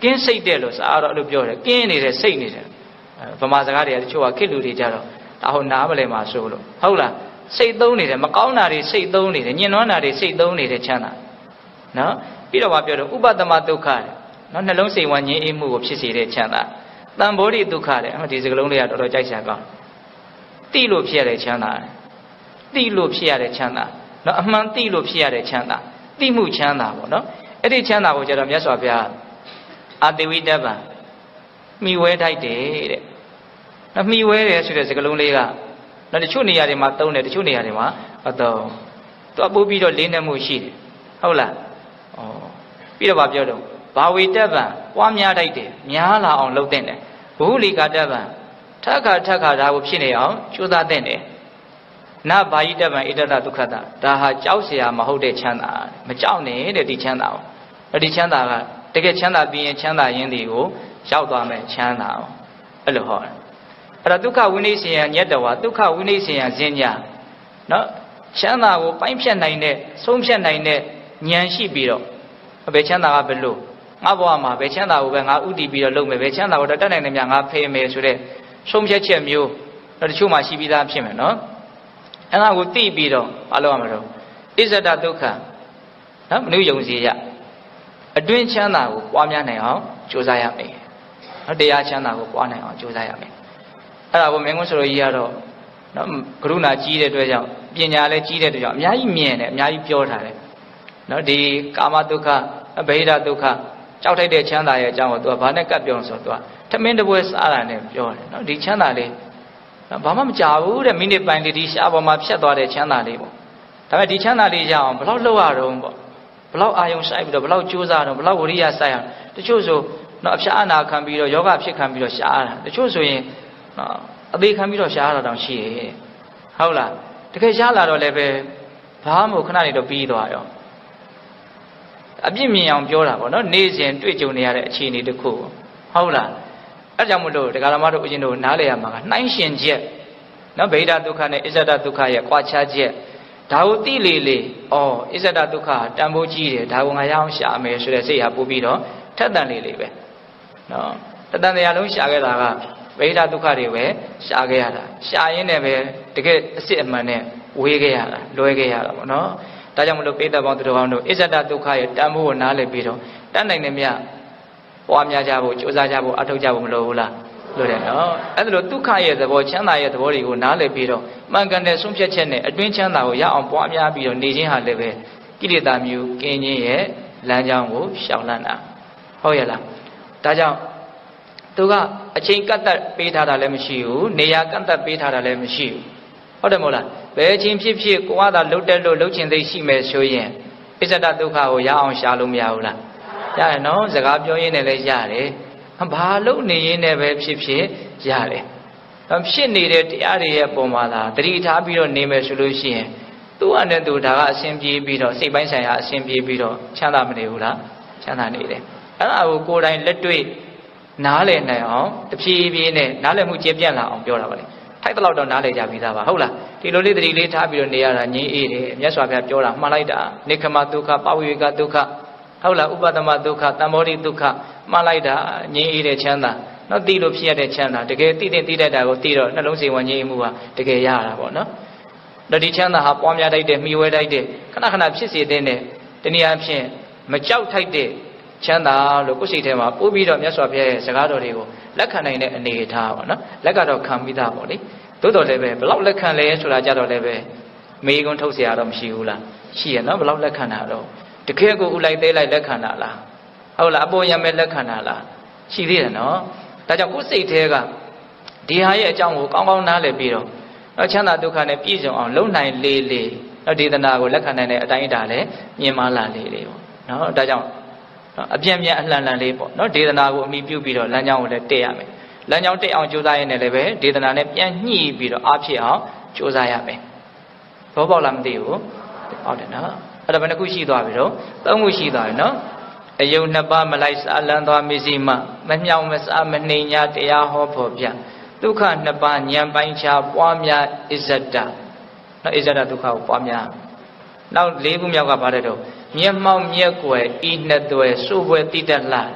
S1: ကင်းစိတ်တဲ့လို့စားတော့အဲ့လိုပြောတယ်ကင်းနေတဲ့စိတ်နေတယ်ဗမာစကားတွေကတချို့ကခက်လူတွေကြတော့ဒါဟုတ်နားမလဲမှာဆိုလို့ဟုတ်လားစိတ်သုံးနေတယ်မကောင်းတာတွေစိတ်သုံးနေတယ်ညှဉ်းနှွမ်းတာတွေစိတ်သုံးနေတဲ့ချမ်းသာနော်ပြီးတော့မှပြောတော့ဥပဒမဒုက္ခတဲ့နော်နှလုံးစိတ်ဝမ်းငြိမ်းအေးမှုကိုဖြစ်စေတဲ့ချမ်းသာတန်ဖိုးရိဒုက္ခတဲ့ဒီစကလုံးလေးကတော်တော်ကြိုက်စရာကောင်းတိလို့ဖြစ်ရတဲ့ချမ်းသာတိလို့ဖြစ်ရတဲ့ချမ်းသာနော်အမှန်တိလို့ဖြစ်ရတဲ့ချမ်းသာတိမှုချမ်းသာပေါ့နော်အဲ့ဒီချမ်းသာကိုကျတော့မြတ်စွာဘုရားအာတိဝိတ္တပံမိဝဲထိုက်တယ်တဲ့နော်မိဝဲတယ်ဆိုတဲ့စကလုံးလေးကနော်တချို့နေရာတွေမှာသုံးတယ်တချို့နေရာတွေမှာမသုံးသူအပူပြီးတော့လေးနက်မှုရှိတယ်ဟုတ်လားဩပြီးတော့ဗာပြောတော့ဘာဝိတ္တပံပွားများထိုက်တယ်များလာအောင်လုပ်တဲ့တယ်ဘုဟုလိကာတပံထက်ခါထက်ခါဒါကိုဖြစ်နေအောင်ကြိုးစားတဲ့တယ်နဘာယိတပံဣတတဒုက္ခတာဒါဟာကြောက်เสียမဟုတ်တဲ့ချမ်းသာမကြောက်နဲ့တဲ့ဒီချမ်းသာကိုအဲ့ဒီချမ်းသာကတကယ်ချမ်းသာပြီးရင်ချမ်းသာရင်းတွေကိုရောက်သွားမယ်ချမ်းသာအောင်အဲ့လိုဟောတယ်အဲ့ဒါဒုက္ခဝိနိစ္စယညတ္တဝါဒုက္ခဝိနိစ္စယဇင်ညာနော်ချမ်းသာကိုပိုင်းဖြတ်နိုင်တဲ့ဆုံးဖြတ်နိုင်တဲ့ဉာဏ်ရှိပြီးတော့ဘယ်ချမ်းသာကဘယ်လိုငါဘဝမှာဘယ်ချမ်းသာကိုပဲငါဥတည်ပြီးတော့လုပ်မယ်ဘယ်ချမ်းသာကိုတတ်နိုင်တယ်များငါဖေးမယ်ဆိုတဲ့ဆုံးဖြတ်ချက်မျိုးတော့တချို့မှရှိပြီးသားဖြစ်မယ်နော်အဲ့ဒါကိုသိပြီးတော့မလုပ်ရမှာတော့ဣဇဒဒုက္ခနော်မနုယုံစီရအတွင်းချမ်းသာကိုပွားများနိုင်အောင်ကြိုးစားရမယ်နော်တရားချမ်းသာကိုပွားနိုင်အောင်ကြိုးစားရမယ်အဲ့ဒါကိုမင်းကုန်းဆိုလိုကြီးကတော့နော်ကရုဏာကြီးတဲ့အတွက်ကြောင့်ပညာလည်းကြီးတဲ့အတွက်ကြောင့်အများကြီးမြင်တယ်အများကြီးပြောထားတယ်နော်ဒီကာမဒုက္ခအဘိဓဒုက္ခကြောက်ထိုက်တဲ့ချမ်းသာရဲ့အကြောင်းကိုသူကဘာနဲ့ကပ်ပြောဆိုတော့သူကထမင်းတစ်ပွဲစားတာနဲ့ပြောတယ်နော်ဒီချမ်းသာလေးဘာမှမကြဘူးတဲ့မိနစ်ပိုင်းလေးဒီရှားပေါ်မှာဖြတ်သွားတဲ့ချမ်းသာလေးပေါ့ဒါပေမဲ့ဒီချမ်းသာလေးရအောင်ဘယ်လောက်လှုပ်ရတော့ပေါ့ဘယ်လောက်အာယုံဆိုင်ပြီးတော့ဘယ်လောက်ကြိုးစားတော့ဘယ်လောက်ဝရိယစိုက်အောင်တချို့ဆိုနော်အဖျားအနာခံပြီးတော့ယောဂဖြစ်ခံပြီးတော့ရှားတာတချို့ဆိုရင်နော်အသေးခံပြီးတော့ရှားတာတောင်ရှိတယ်ဟုတ်လားတကယ်ရှားလာတော့လည်းပဲဘာမှမခဏနေတော့ပြီးသွားရောအပြစ်မြင်အောင်ပြောတာပေါ့နော်နေ့စဉ်တွေ့ကြုံနေရတဲ့အခြေအနေတစ်ခုဟုတ်လားအဲကြောင့်မလို့ဒကာရမတို့ဦးဇင်းတို့နားလည်ရမှာကနှိုင်းရှင်ချက်နော်ဗေဒဒုက္ခနဲ့အစ္ဆဒဒုက္ခရဲ့ကွာခြားချက်ဒါကိုသိလေလေဩအစ္ဆဒဒုက္ခတန်ဖိုးကြီးတယ်ဒါကိုငါရအောင်ရှာမယ်ဆိုတဲ့စိတ်ဟာပို့ပြီးတော့ထက်တန်လေလေပဲနော်တတန်တရားလုံးရှာခဲ့တာကဗေဒဒုက္ခတွေပဲရှာခဲ့ရတာရှာရင်းနဲ့ပဲတကယ်အစ်စ်အမှန်နဲ့ဝေးခဲ့ရတာလွဲခဲ့ရတာပေါ့နော်ဒါကြောင့်မလို့ပိဋကပေါင်းသူတော်ကောင်းတို့အစ္ဆဒဒုက္ခရဲ့တန်ဖိုးကိုနားလည်ပြီးတော့တတ်နိုင်တယ်မြတ်ပွားများကြဖို့ကြိုးစားကြဖို့အထောက်ကြဖို့မလိုဘူးလားလို့တယ်နော်အဲ့ဒါလို့ဒုက္ခရဲ့သဘောချမ်းသာရဲ့သဘောတွေကိုနားလည်ပြီးတော့မှန်ကန်တဲ့ဆုံးဖြတ်ချက်နဲ့အတွင်းချမ်းသာကိုရအောင်ပွားများပြီးတော့နေခြင်းဟာလည်းပဲကိလေသာမျိုးကင်းခြင်းရဲ့လမ်းကြောင်းကိုရှောင်လန်းတာဟုတ်ရဲ့လားဒါကြောင့်သူကအချိန်ကန့်သက်ပေးထားတာလည်းမရှိဘူးနေရာကန့်သက်ပေးထားတာလည်းမရှိဘူးဟုတ်တယ်မဟုတ်လားဘယ်အချိန်ဖြစ်ဖြစ်ကိုကသာလှုပ်တက်လို့လှုပ်ချင်သိရှိမယ်ဆိုရင်အစ္ဆဒဒုက္ခကိုရအောင်ရှာလို့မရဘူးလားရတယ်နော်စကားပြောရင်းနဲ့လည်းရတယ်ဘာလို့နေရင်းနဲ့ပဲဖြစ်ဖြစ်ရတယ်ဖြစ်နေတဲ့တရားတွေရဲ့ပုံမှာသာတတိထားပြီးတော့နေမယ်ဆိုလို့ရှိရင်သူ့အနေနဲ့သူဒါကအစဉ်ပြေးပြီးတော့စိတ်ပိုင်းဆိုင်ရာအစဉ်ပြေးပြီးတော့ချမ်းသာမနေဘူးလားချမ်းသာနေတယ်အဲ့ဒါကိုကိုယ်တိုင်လက်တွေ့နားလည်နိုင်အောင်တဖြည်းဖြည်းနဲ့နားလည်မှုကျပြန့်လာအောင်ပြောတာပါလေထိုက်တော့တော့နားလည်ကြပြီးသားပါဟုတ်လားဒီလိုလေးတတိလေးထားပြီးတော့နေရတာငြိမ်းအေးတယ်မြတ်စွာဘုရားပြောတာမှန်လိုက်တာနိခမဒုက္ခပဝိဝေကဒုက္ခဟုတ်လားဥပဒမဒုက္ခတမ္မောရိဒုက္ခမှန်လိုက်တာငြိမ်းအေးတဲ့ချမ်းသာနော်သိလို့ဖြစ်ရတဲ့ချမ်းသာတကယ်သိတဲ့သိတတ်တာကိုသိတော့နှလုံးစိမ်ဝငြိမ်းမှုဟာတကယ်ရတာပေါ့နော်ဒါဒီချမ်းသာဟာပွားများတိုက်တဲ့မိဝဲတိုက်တဲ့ခဏခဏဖြစ်စေတဲ့နဲ့တနည်းအားဖြင့်မကြောက်ထိုက်တဲ့ချမ်းသာလို့ကိုယ်စိတ်ထဲမှာပို့ပြီးတော့မြတ်စွာဘုရားရဲ့စကားတော်တွေကိုလက်ခံနိုင်တဲ့အနေအထားပေါ့နော်လက်ကတော့ခံပြီးသားပေါ့လေသို့တော်လည်းပဲဘလောက်လက်ခံလဲဆိုတာကြတော့လည်းပဲမေးခွန်းထုတ်เสียရတော့မရှိဘူးလားရှိရနော်ဘလောက်လက်ခံတာတော့တကယ်ကိုဥလိုက်သေးလိုက်လက်ခံတာလားဟုတ်လားအပေါ်ရမဲ့လက်ခံတာလားရှိသေးတယ်နော်ဒါကြောင့်ကိုယ်စိတ်ထဲကဒီဟာရဲ့အကြောင်းကိုကောင်းကောင်းနားလည်ပြီးတော့တော့ချမ်းသာဒုက္ခနဲ့ပြည့်စုံအောင်လုံနိုင်လေလေတော့ဒေသနာကိုလက်ခံနိုင်တဲ့အတိုင်းအတာလည်းမြင်မလာလေလေပေါ့နော်ဒါကြောင့်အပြင်းပြင်းအလှန်လှန်လေးပေါ့နော်ဒေသနာကိုအမိပြုပြီးတော့လမ်းကြောင်းကိုလည်းတက်ရမယ်လမ်းကြောင်းတက်အောင်ကြိုးစားရင်းနဲ့လည်းပဲဒေသနာနဲ့ပြန်ညှိပြီးတော့အားဖြစ်အောင်ကြိုးစားရမယ်ဘောပေါက်လားမသိဘူးဟုတ်တယ်နော်အဲ့ဒါဘယ်နှခုရှိသွားပြီတော့သုံးခုရှိသွားပြီနော်အယုံနှစ်ပါးမလိုက်စားလန်းသွားမစ္စည်းမမမြောင်မစားမနှိမ်ညာတရားဟောဖို့ပြဒုက္ခနှစ်ပါးဉာဏ်ပိုင်းခြားပွားများအစ္ဆဒနော်အစ္ဆဒဒုက္ခကိုပွားများနောက်လေးခုမြောက်ကပါတယ်တော့မျက်မှောက်မျက်ွယ်ဤနှစ်သွယ်စိုးပွဲတိတတ်လား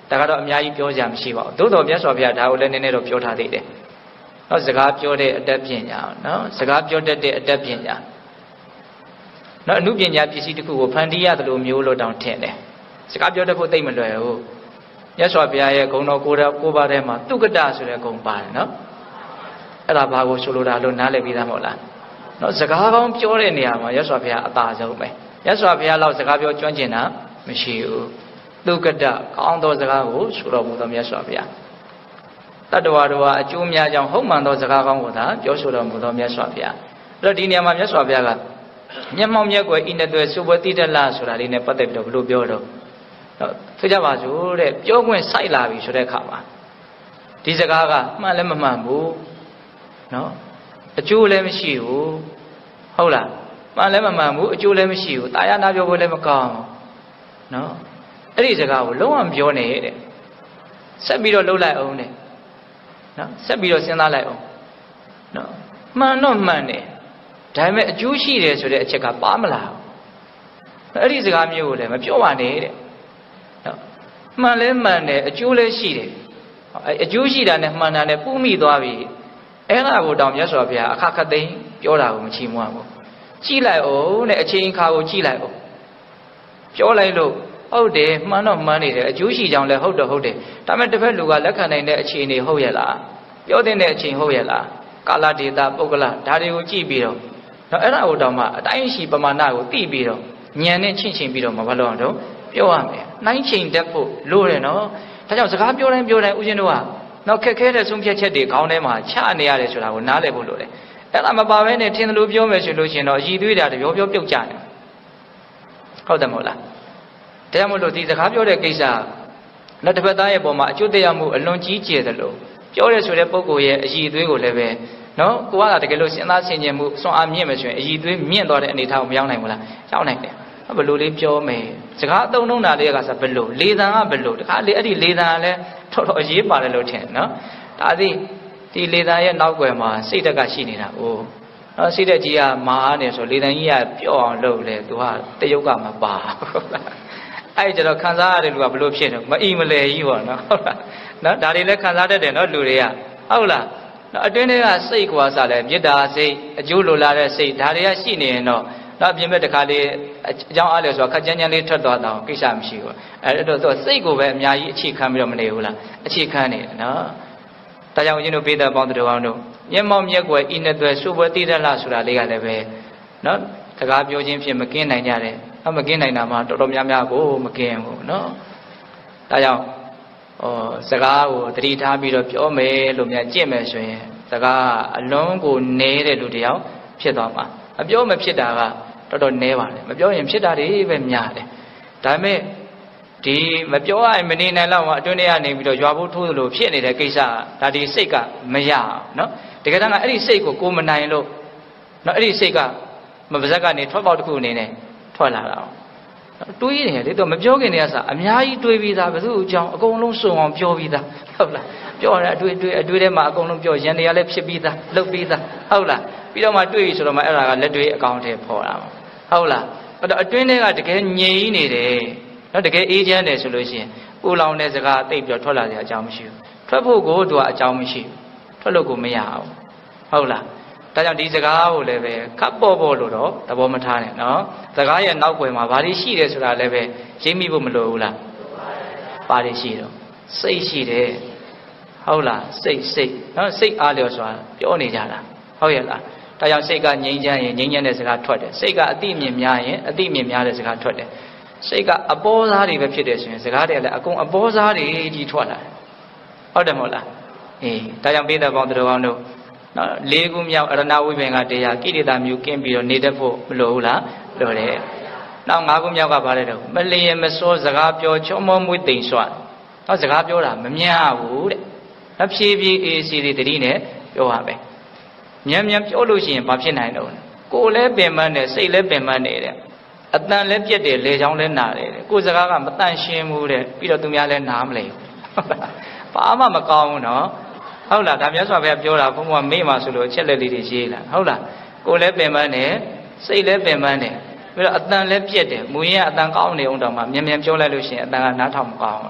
S1: ဒါကတော့အများကြီးပြောကြမရှိပါဘူးသို့တော်မြတ်စွာဘုရားဒါကိုလည်းနည်းနည်းတော့ပြောထားသေးတယ်နော်စကားပြောတဲ့အတတ်ပညာနော်စကားပြောတတ်တဲ့အတတ်ပညာနော်အမှုပညာပစ္စည်းတစ်ခုကိုဖန်တီးရတယ်လို့မျိုးလို့တောင်ထင်တယ်စကားပြောတတ်ဖို့သိမ့်မလွယ်ဘူးမြတ်စွာဘုရားရဲ့ဂုဏ်တော်ကိုယ်တော်ကိုယ်ပါထဲမှာတုကတဆိုတဲ့ဂုဏ်ပါတယ်နော်အဲ့ဒါဘာကိုဆိုလိုတာလို့နားလည်ပြီးသားမဟုတ်လားနော်စကားကောင်းပြောတဲ့နေရာမှာမြတ်စွာဘုရားအသာဆုံးပဲမြတ်စွာဘုရားလောက်စကားပြောကျွမ်းကျင်တာမရှိဘူးတုကတကောင်းသောစကားကိုဆိုတော်မူသောမြတ်စွာဘုရားတတ္တဝါတို့ဟာအကျိုးများကြောင်းဟုတ်မှန်သောစကားကောင်းကိုသာပြောဆိုတော်မူသောမြတ်စွာဘုရားအဲ့တော့ဒီနေရာမှာမြတ်စွာဘုရားကမျက်မှောက်မျက်ကွယ်ဤနှစ်သွဲစုပွဲတိတလဆိုတာလေးနဲ့ပတ်သက်ပြီးတော့ဘယ်လိုပြောတော့နော်ဆိုကြပါစို့တဲ့ပြောခွင့်စိုက်လာပြီဆိုတဲ့အခါမှာဒီစကားကမှန်လည်းမမှန်ဘူးနော်အကျိုးလည်းမရှိဘူးဟုတ်လားမှန်လည်းမမှန်ဘူးအကျိုးလည်းမရှိဘူးတာယာနာပြောဖို့လည်းမကောင်းနော်အဲ့ဒီစကားကိုလုံးဝမပြောနဲ့တဲ့ဆက်ပြီးတော့လှုပ်လိုက်အောင်တဲ့နော်ဆက်ပြီးတော့စဉ်းစားလိုက်အောင်နော်မှန်တော့မှန်တယ်ဒါပေမဲ့အကျိုးရှိတယ်ဆိုတဲ့အချက်ကပါမလားအဲ့ဒီစကားမျိုးကိုလည်းမပြောပါနဲ့တဲ့နော်မှန်လဲမှန်တယ်အကျိုးလည်းရှိတယ်အကျိုးရှိတာနဲ့မှန်တာနဲ့ပူးမိသွားပြီအဲ့ဒါကိုတောင်မြတ်စွာဘုရားအခါခသိမ်းပြောတာကိုမချီးမွမ်းဘူးကြည့်လိုက်အောင်တဲ့အချိန်အခါကိုကြည့်လိုက်အောင်ပြောလိုက်လို့ဟုတ်တယ်မှန်တော့မှန်နေတယ်အကျိုးရှိကြောင်းလည်းဟုတ်တော့ဟုတ်တယ်ဒါပေမဲ့တစ်ဖက်လူကလက်ခံနိုင်တဲ့အခြေအနေဟုတ်ရဲ့လားပြောတဲ့အချိန်ဟုတ်ရဲ့လားကာလဒေတာပုဂ္ဂလဒါတွေကိုကြည့်ပြီးတော့နော်အဲ့ဒါကိုတောင်မှအတိုင်းရှိပမာဏကိုသိပြီးတော့ဉာဏ်နဲ့ချင့်ချင်းပြီးတော့မဘာလို့အောင်တော့ပြောရမယ်နှိုင်းချိန်တတ်ဖို့လိုတယ်နော်ဒါကြောင့်စကားပြောတိုင်းပြောတိုင်းဦးဇင်းတို့ကနော်ခက်ခဲတဲ့ဆုံးဖြတ်ချက်တွေခေါင်းထဲမှာချနေရတယ်ဆိုတာကိုနားလည်ဖို့လိုတယ်အဲ့ဒါမပါဘဲနဲ့ထင်တယ်လို့ပြောမယ်ဆိုလို့ရှိရင်တော့အည်သွေးတာတပြောပြောပြုတ်ကြတယ်ဟုတ်တယ်မဟုတ်လားဒါကြောင့်မို့လို့ဒီစကားပြောတဲ့ကိစ္စနောက်တစ်ဖက်သားရဲ့ပုံမှာအကျိုးတရားမှုအလွန်ကြီးကျယ်တယ်လို့ပြောရဆိုတဲ့ပုဂ္ဂိုလ်ရဲ့အည်သွေးကိုလည်းပဲနော်ကိုကတကယ်လို့စဉ်းစားဆင်ခြင်မှုစွမ်းအားမြင့်မယ်ဆိုရင်အည်သွေးမြင့်သွားတဲ့အနေအထားကိုမရောက်နိုင်ဘူးလားရောက်နိုင်တယ်ဘယ်လိုလေးပြောမယ်စကားအသုံးနှုန်းတာလေးကဆိုဘယ်လိုလေသံကဘယ်လိုတခါလေအဲ့ဒီလေသံကလည်းတော်တော်အရေးပါတယ်လို့ထင်နော်ဒါသည်ဒီလေသံရဲ့နောက်ွယ်မှာစိတ်ဓာတ်ကရှိနေတာ哦နော်စိတ်ဓာတ်ကြီးကမာနေဆိုလေသံကြီးကပြော့အောင်လုပ်လေသူကတရုတ်ကမပါဟုတ်လားအဲ့ကျတော့ခံစားရတဲ့လူကဘယ်လိုဖြစ်နေမအီမလဲကြီးပေါ့နော်ဟုတ်လားနော်ဒါတွေလည်းခံစားတတ်တယ်နော်လူတွေကဟုတ်လားနော်အတွင်းထဲကစိတ်ကွာစားလဲမေတ္တာစိတ်အကျိုးလိုလားတဲ့စိတ်ဒါတွေကရှိနေရင်တော့နောက်ပြင်မဲ့တခါလေးအကြောင်းအားလဲဆိုတော့ခက်ကြမ်းကြမ်းလေးထွက်သွားတော့ကိစ္စမရှိဘူးအဲ့တော့သူစိတ်ကိုပဲအများကြီးအခြေခံပြီးတော့မနေဘူးလားအခြေခံနေတယ်နော်ဒါကြောင့်ဦးဇင်းတို့ပေးတဲ့ပေါင်းတော်အောင်တို့မျက်မှောက်မျက်ကွယ်ဤနှစ်သွဲစုပွဲတိရလဆိုတာလေးကလည်းပဲနော်စကားပြောခြင်းဖြင့်မကင်းနိုင်ကြတယ်အမကင်းနိုင်တာမှတော်တော်များများကိုမကင်းဘူးနော်ဒါကြောင့်ဟောစကားကိုတတိထားပြီးတော့ပြောမယ်လို့များကြင့်မယ်ဆိုရင်စကားအလုံးကိုနေတဲ့လူတယောက်ဖြစ်သွားမှာအပြောမဖြစ်တာကတော်တော်နဲပါတယ်မပြောရင်ဖြစ်တာတွေပဲများတယ်ဒါပေမဲ့ဒီမပြောရရင်မနေနိုင်တော့မှအတွင်းထဲကနေပြီးတော့ရွာဖို့ထိုးသလိုဖြစ်နေတဲ့ကိစ္စဒါဒီစိတ်ကမရအောင်နော်တကယ်တမ်းကအဲ့ဒီစိတ်ကိုကိုမနိုင်လို့နော်အဲ့ဒီစိတ်ကမပါဇက်ကနေထွက်ပေါက်တစ်ခုအနေနဲ့ထွက်လာတာတွေးနေတယ်လေတော့မပြောခင်တည်းကစားအများကြီးတွေးပြီးသားဘယ်သူ့အကြောင်းအကုန်လုံးစုံအောင်ပြောပြီးသားဟုတ်လားပြောရတဲ့အတွေ့အတွေ့အတွေ့ထဲမှာအကုန်လုံးပြောရန်တွေကလည်းဖြစ်ပြီးသားလုပ်ပြီးသားဟုတ်လားပြီးတော့မှတွေးဆိုတော့မှအဲ့ဒါကလက်တွေအကောင့်ထဲပေါ်လာမှာဟုတ်လားအဲ့တော့အတွင်းထဲကတကယ်ငြိမ်နေတယ်နော်တကယ်အေးချမ်းတယ်ဆိုလို့ရှိရင်ပူလောင်တဲ့စကားတိတ်ပြီးတော့ထွက်လာစရာအကြောင်းမရှိဘူးထွက်ဖို့ကိုသူကအကြောင်းမရှိဘူးထွက်လို့ကိုမရအောင်ဟုတ်လားဒါကြောင့်ဒီစကားကိုလည်းပဲခပ်ပေါ်ပေါ်လို့တော့သဘောမထားနဲ့နော်စကားရဲ့နောက်ွယ်မှာဘာတွေရှိတယ်ဆိုတာလည်းပဲရိပ်မိဖို့မလိုဘူးလားဘာတွေရှိတော့စိတ်ရှိတယ်ဟုတ်လားစိတ်စိတ်နော်စိတ်အားလျော်စွာပြောနေကြတာဟုတ်ရဲ့လားဒါကြောင့်စိတ်ကငြိမ်းချမ်းရင်ငြိမ်းချမ်းတဲ့စကားထွက်တယ်စိတ်ကအတိအမြင်များရင်အတိအမြင်များတဲ့စကားထွက်တယ်စိတ်ကအပေါ်စားတွေပဲဖြစ်တယ်ဆိုရင်စကားတွေလည်းအကုန်အပေါ်စားတွေကြီးထွက်လာတယ်ဟုတ်တယ်မဟုတ်လားအေးဒါကြောင့်ပိဿပေါင်းသူတော်ကောင်းတို့နော်လေးခုမြောက်အရဏဝိပင်ကတရားကိရိတာမျိုးကင်းပြီးတော့နေတတ်ဖို့မလိုဘူးလားလိုတယ်နောက်ငါးခုမြောက်ကဘာလဲတော့မလျင်မစောစကားပြောချောမောမွေးတိမ်စွာတော့စကားပြောတာမများဘူးတဲ့ဖြည်းဖြည်းအေးစီတွေတတိနဲ့ပြောပါပဲမြန်မြန်ပြောလို့ရှိရင်ဘာဖြစ်နိုင်တော့ကိုယ်လည်းပင်ပန်းတယ်စိတ်လည်းပင်ပန်းနေတယ်အတန်လည်းပြက်တယ်လေချောင်းလည်းနာတယ်ကိုယ်စကားကမတန့်ရှင်းဘူးတဲ့ပြီးတော့သူများလည်းနားမလဲဘာမှမကောင်းဘူးနော်ဟုတ်လားဒါမြတ်စွာဘုရားပြောတာဘုံဘုံမေ့မှာဆိုလို့အချက်လက်လေးတွေရေးလာဟုတ်လားကိုယ်လည်းပင်ပန်းတယ်စိတ်လည်းပင်ပန်းတယ်ပြီးတော့အတန်လည်းပြက်တယ်မူရင်ကအတန်ကောင်းနေအောင်တော့မှမြန်မြန်ပြောလိုက်လို့ရှိရင်အတန်ကနားထောင်မကောင်းဘူးနော်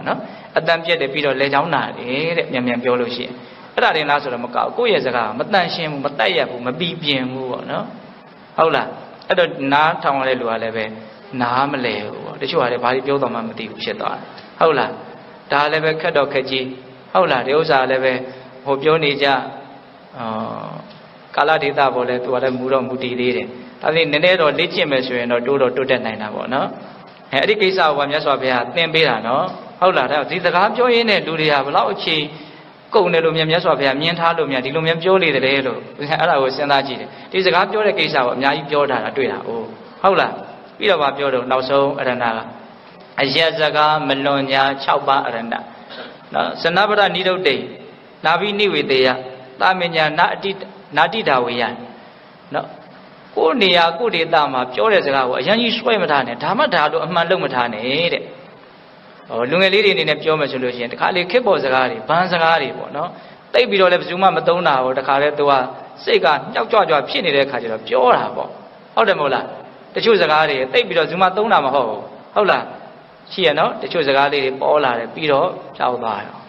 S1: အတန်ပြက်တယ်ပြီးတော့လေချောင်းနာတယ်တဲ့မြန်မြန်ပြောလို့ရှိရင်အဲ့ဒါတွေလားဆိုတော့မကောက်ကိုယ့်ရဲ့စကားမတန်ရှင်းဘူးမတက်ရဘူးမပီပြင်ဘူးပေါ့နော်ဟုတ်လားအဲ့တော့နားထောင်ရတဲ့လူကလည်းပဲနားမလဲဘူးပေါ့တချို့ကလည်းဘာလို့ပြောတော့မှမသိဘူးဖြစ်သွားတယ်ဟုတ်လားဒါလည်းပဲခက်တော့ခက်ကြီးဟုတ်လားဒီဥစ္စာလည်းပဲဟိုပြောနေကြအာကာလဒေတာပေါ်လဲသူကလည်းမူတော့မူတည်သေးတယ်ဒါပေမဲ့နည်းနည်းတော့လေ့ကျင့်မယ်ဆိုရင်တော့တိုးတော့တိုးတက်နိုင်တာပေါ့နော်အဲအဲ့ဒီကိစ္စကမြတ်စွာဘုရားသင်ပေးတာနော်ဟုတ်လားဒါဒီစကားပြောရင်းနဲ့လူတွေကဘလောက်အချိန်ကုန်တယ်လို့မြတ်စွာဘုရားမြင်ထားလို့မြတ်ဒီလိုမျိုးပြောနေတယ်လို့အဲ့ဒါကိုစဉ်းစားကြည့်တယ်ဒီစကားပြောတဲ့ကိစ္စကိုအများကြီးပြောထားတာတွေ့တာ哦ဟုတ်လားပြီးတော့ဗာပြောတော့နောက်ဆုံးအရဏကအယက်စကားမလွန်ညာ၆ပါးအရဏနော်စနဗရနိရုဒ္ဓိနာဘိနိဝေတေယသာမညာနာအတိနာတိတာဝေယနော်ကိုယ်နေရာကိုယ်ဒေသမှာပြောတဲ့စကားကိုအရင်ကြီးဆွဲမထားနဲ့ဒါမှဒါလို့အမှန်လုံးမထားနဲ့တဲ့ဟိုလူငယ်လေးတွေအနေနဲ့ပြောမယ်ဆိုလို့ရှိရင်တခါလေခစ်ပေါ်စကားတွေဘန်းစကားတွေပေါ့နော်တိတ်ပြီးတော့လည်းဘယ်သူမှမသုံးတာကိုတခါလေသူကစိတ်ကညှောက်ကြွကြွဖြစ်နေတဲ့ခါကျတော့ပြောတာပေါ့ဟုတ်တယ်မဟုတ်လားတချို့စကားတွေတိတ်ပြီးတော့ဘယ်သူမှသုံးတာမဟုတ်ဘူးဟုတ်လားရှိရနော်တချို့စကားလေးတွေပေါ်လာတယ်ပြီးတော့ကြောက်သွားရော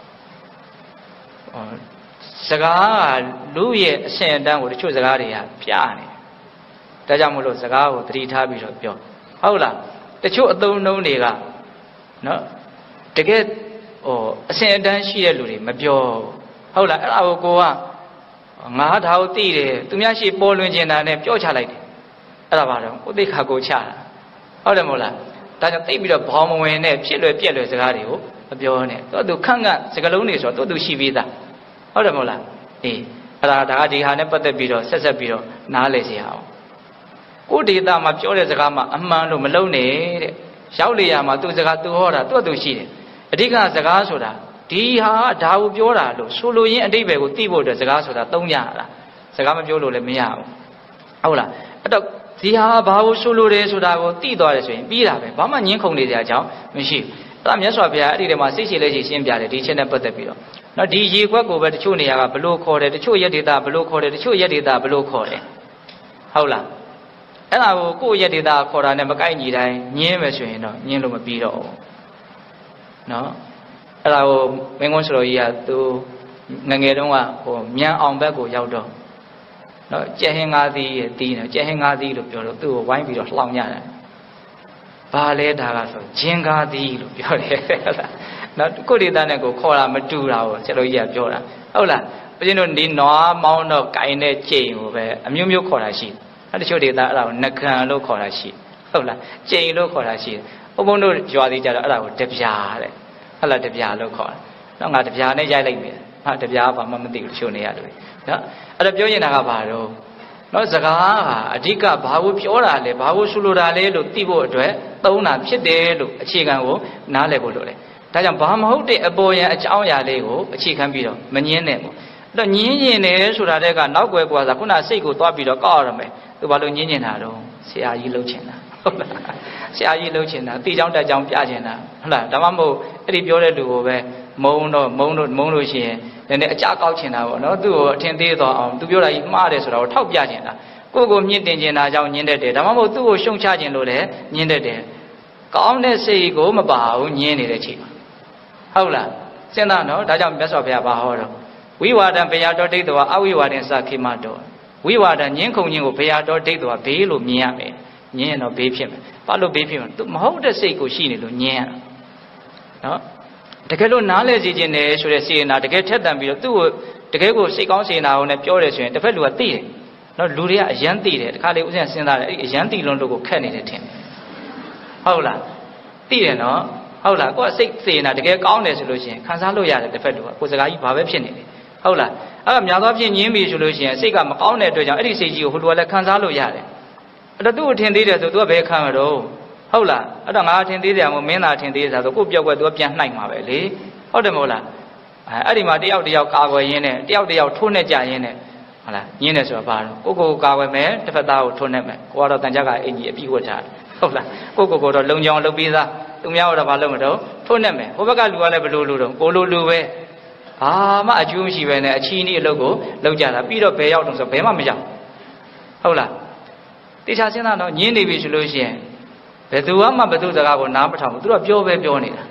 S1: စကားကလူရဲ့အရှင်အတန်းကိုတချို့စကားတွေကပြနေဒါကြောင့်မလို့စကားကိုသတိထားပြီးတော့ပြောဟုတ်လားတချို့အသုံးအနှုန်းတွေကနော်တကယ်ဟိုအရှင်အတန်းရှိတဲ့လူတွေမပြောဟုတ်လားအဲ့ဒါကိုကိုကငါဒါကိုသိတယ်သူများရှိပေါ်လွင်ကျင်တာနဲ့ပြောချလိုက်တယ်အဲ့ဒါပါတော့ကိုသိခါကိုချတာဟုတ်တယ်မဟုတ်လားဒါကြောင့်သိပြီးတော့ဘောင်မဝင်နဲ့ဖြစ်လွယ်ပြက်လွယ်စကားတွေကိုမပြောနဲ့တော့သူခန့်ခန့်စကားလုံးတွေဆိုတော့သူရှိပြီးသားဟုတ်တယ်မဟုတ်လားအေးအဲ့ဒါဒါကဒီဟာနဲ့ပတ်သက်ပြီးတော့ဆက်ဆက်ပြီးတော့နားလည်စီအောင်ကိုဒေတာမှာပြောတဲ့စကားမှာအမှန်လို့မလုံးနဲ့တဲ့ရောက်လေရမှာသူစကားသူဟောတာသူ့သူရှိတယ်အဓိကစကားဆိုတာဒီဟာဒါကိုပြောတာလို့ဆိုလိုရင်းအတိတ်ပဲကိုသိဖို့အတွက်စကားဆိုတာသုံးရတာစကားမပြောလို့လည်းမရဘူးဟုတ်လားအဲ့တော့ဒီဟာဘာကိုဆိုလိုတယ်ဆိုတာကိုသိသွားတယ်ဆိုရင်ပြီးတာပဲဘာမှညှင်းခုန်နေတဲ့အကြောင်းမရှိဘူးအဲ့ဒါမြတ်စွာဘုရားအဲ့ဒီထဲမှာစိတ်ရှိလဲရှိရှင်းပြတယ်ဒီချက်နဲ့ပတ်သက်ပြီးတော့နော်ဒီရေခွက်ကိုပဲတချို့နေရာကဘလို့ခေါ်တယ်တချို့ရက်ဒေတာဘလို့ခေါ်တယ်တချို့ရက်ဒေတာဘလို့ခေါ်တယ်ဟုတ်လားအဲ့ဒါကိုကိုယ့်ရက်ဒေတာခေါ်တာနဲ့မကိုက်ညီတိုင်းညင်းမယ်ဆိုရင်တော့ညင်းလို့မပြီးတော့ဘူးနော်အဲ့ဒါကိုမင်းကုန်းစတော်ကြီးကသူငငယ်တုန်းကဟိုမြန်အောင်ဘက်ကိုရောက်တော့နော်ကြက်ဟင်းငါးသီးရဲ့တီးနေကြက်ဟင်းငါးသီးလို့ပြောတော့သူ့ကိုဝိုင်းပြီးတော့လှောင်ကြတယ်ဘာလဲဒါကဆိုဂျင်းကားသီးလို့ပြောတယ်ဟုတ်လားနော်ကိုဒေတာနဲ့ကိုခေါ်တာမတူတာကိုစတော်ကြီးကပြောတာဟုတ်လားဘုရင်တို့ဒီနွားမောင်းတော့ကိုင်တဲ့ကြိမ်ကိုပဲအမျိုးမျိုးခေါ်တာရှိတယ်တချို့ဒေတာအဲ့ဒါကိုနခံလို့ခေါ်တာရှိဟုတ်လားကြိမ်လို့ခေါ်တာရှိတယ်ဘုံဘုံတို့ရွာသေးကြတော့အဲ့ဒါကိုတပြားတဲ့ဟုတ်လားတပြားလို့ခေါ်တာတော့ငါတပြားနဲ့ရိုက်လိုက်မယ်ဟာတပြားဘာမှမသိဘူးတချို့နေရတယ်နော်အဲ့ဒါပြောရင်တာကဘာတော့နော်စကားဟာအဓိကဘာကိုပြောတာလဲဘာကိုဆိုလိုတာလဲလို့သိဖို့အတွက်သုံးတာဖြစ်တယ်လို့အခြေခံကိုနားလည်ဖို့လိုတယ်ဒါကြောင့်ဘာမဟုတ်တဲ့အပေါ်ယံအကြောင်းအရာလေးကိုအခြေခံပြီးတော့မငင်းနဲ့ပေါ့အဲ့တော့ငင်းရင်တယ်ဆိုတာတဲ့ကနောက်ွယ်ကွာစားခုနစိတ်ကိုသွားပြီးတော့ကောက်ရမယ်သူဘာလို့ငင်းနေတာတော့ဆရာကြီးလှုပ်ချင်တာဟုတ်လားဆရာကြီးလှုပ်ချင်တာတိကြောင်းတက်ကြောင်းပြချင်တာဟုတ်လားဒါမှမဟုတ်အဲ့ဒီပြောတဲ့လူကိုပဲမုံတော့မုံတော့မုံလို့ရှိရင်နည်းနည်းအကြကောက်ချင်တာပေါ့နော်သူ့ကိုအထင်သေးသွားအောင်သူပြောတာကြီးမှားတယ်ဆိုတာကိုထောက်ပြချင်တာကိုယ့်ကိုမြင့်တင်ချင်တာကြောင့်ညင်းတတ်တယ်ဒါမှမဟုတ်သူ့ကိုရှုံချခြင်းလို့လည်းညင်းတတ်တယ်ကောင်းတဲ့စိတ်ကိုမပါဘူးညင်းနေတဲ့ချိန်မှာဟုတ်လားစဉ်းစားနော်ဒါကြောင့်မြတ်စွာဘုရားဘာဟောတော့ဝိဝါဒံဘယတော်ဒိဋ္ဌဝအဝိဝါဒံစခိမတော်ဝိဝါဒညင်းခုန်ခြင်းကိုဘယတော်ဒိဋ္ဌဝဘေးလို့မြင်ရမယ်ညင်းရင်တော့ဘေးဖြစ်မယ်ဘာလို့ဘေးဖြစ်မလဲသူမဟုတ်တဲ့စိတ်ကိုရှိနေလို့ညင်းရနော်တကယ်လို့နားလဲစီခြင်းတယ်ဆိုတဲ့စေနာတကယ်ထက်တန်ပြီးတော့သူ့ကိုတကယ်ကိုစိတ်ကောင်းစေနာအောင်နဲ့ပြောတယ်ဆိုရင်တစ်ဖက်လူကသိတယ်နော်လူတွေကအယမ်းသိတယ်တခါလေဥစဉ်စဉ်းစားတယ်အဲ့အယမ်းသိလွန်းလို့ကိုခက်နေတယ်ထင်တယ်ဟုတ်လားသိတယ်နော်ဟုတ်လားကိုယ်စိတ်စေနာတကယ်ကောင်းတယ်ဆိုလို့ရှိရင်ခံစားလို့ရတယ်တစ်ဖက်လူကကိုယ်စကားကြီးဘာပဲဖြစ်နေတယ်ဟုတ်လားအဲ့ဒါများသောဖြင့်ညင်းပြီဆိုလို့ရှိရင်စိတ်ကမကောင်းတဲ့အတွက်ကြောင့်အဲ့ဒီစိတ်ကြီးကိုဟိုလူကလည်းခံစားလို့ရတယ်အဲ့တော့သူ့ကိုထင်သေးတယ်ဆိုသူကဘယ်ခံမတော့ဟုတ်လားအဲ့တော့ငါထင်သေးတယ်မို့မင်းသာထင်သေးတယ်ဆိုကိုပြောက်ကွက်သူကပြန်နှိုက်မှာပဲလေဟုတ်တယ်မဟုတ်လားအဲ့ဒီမှာတယောက်တယောက်ကာကွယ်ရင်းနဲ့တယောက်တယောက်ထိုးနဲ့ကြရင်းနဲ့ဟုတ်လားညင်းတယ်ဆိုတာဘာလို့ကိုကိုကာကွယ်မယ်တစ်ဖက်သားကိုထိုးနဲ့မယ်ကိုကတော့တန်ကြကအင်ကြီးအပြီးဝတ်ထားတယ်ဟုတ်လားကိုကိုကိုတော့လုံကြောင်လုပ်ပြီးသားသူများကတော့ဘာလုပ်မတော့ထိုးနဲ့မယ်ဟိုဘက်ကလူကလည်းဘလို့လူတော့ကိုလိုလူပဲဘာမှအကျိုးမရှိပဲနဲ့အချီးနီးအလုပ်ကိုလုပ်ကြတာပြီးတော့ဘယ်ရောက်တော့ဆိုဘယ်မှမရောက်ဟုတ်လားတေချာစဉ်းစားတော့ညင်းနေပြီဆိုလို့ရှိရင်ဘယ်သူမှဘယ်သူစကားကိုနားမထောင်ဘူးသူတို့ပြောပဲပြောနေတာ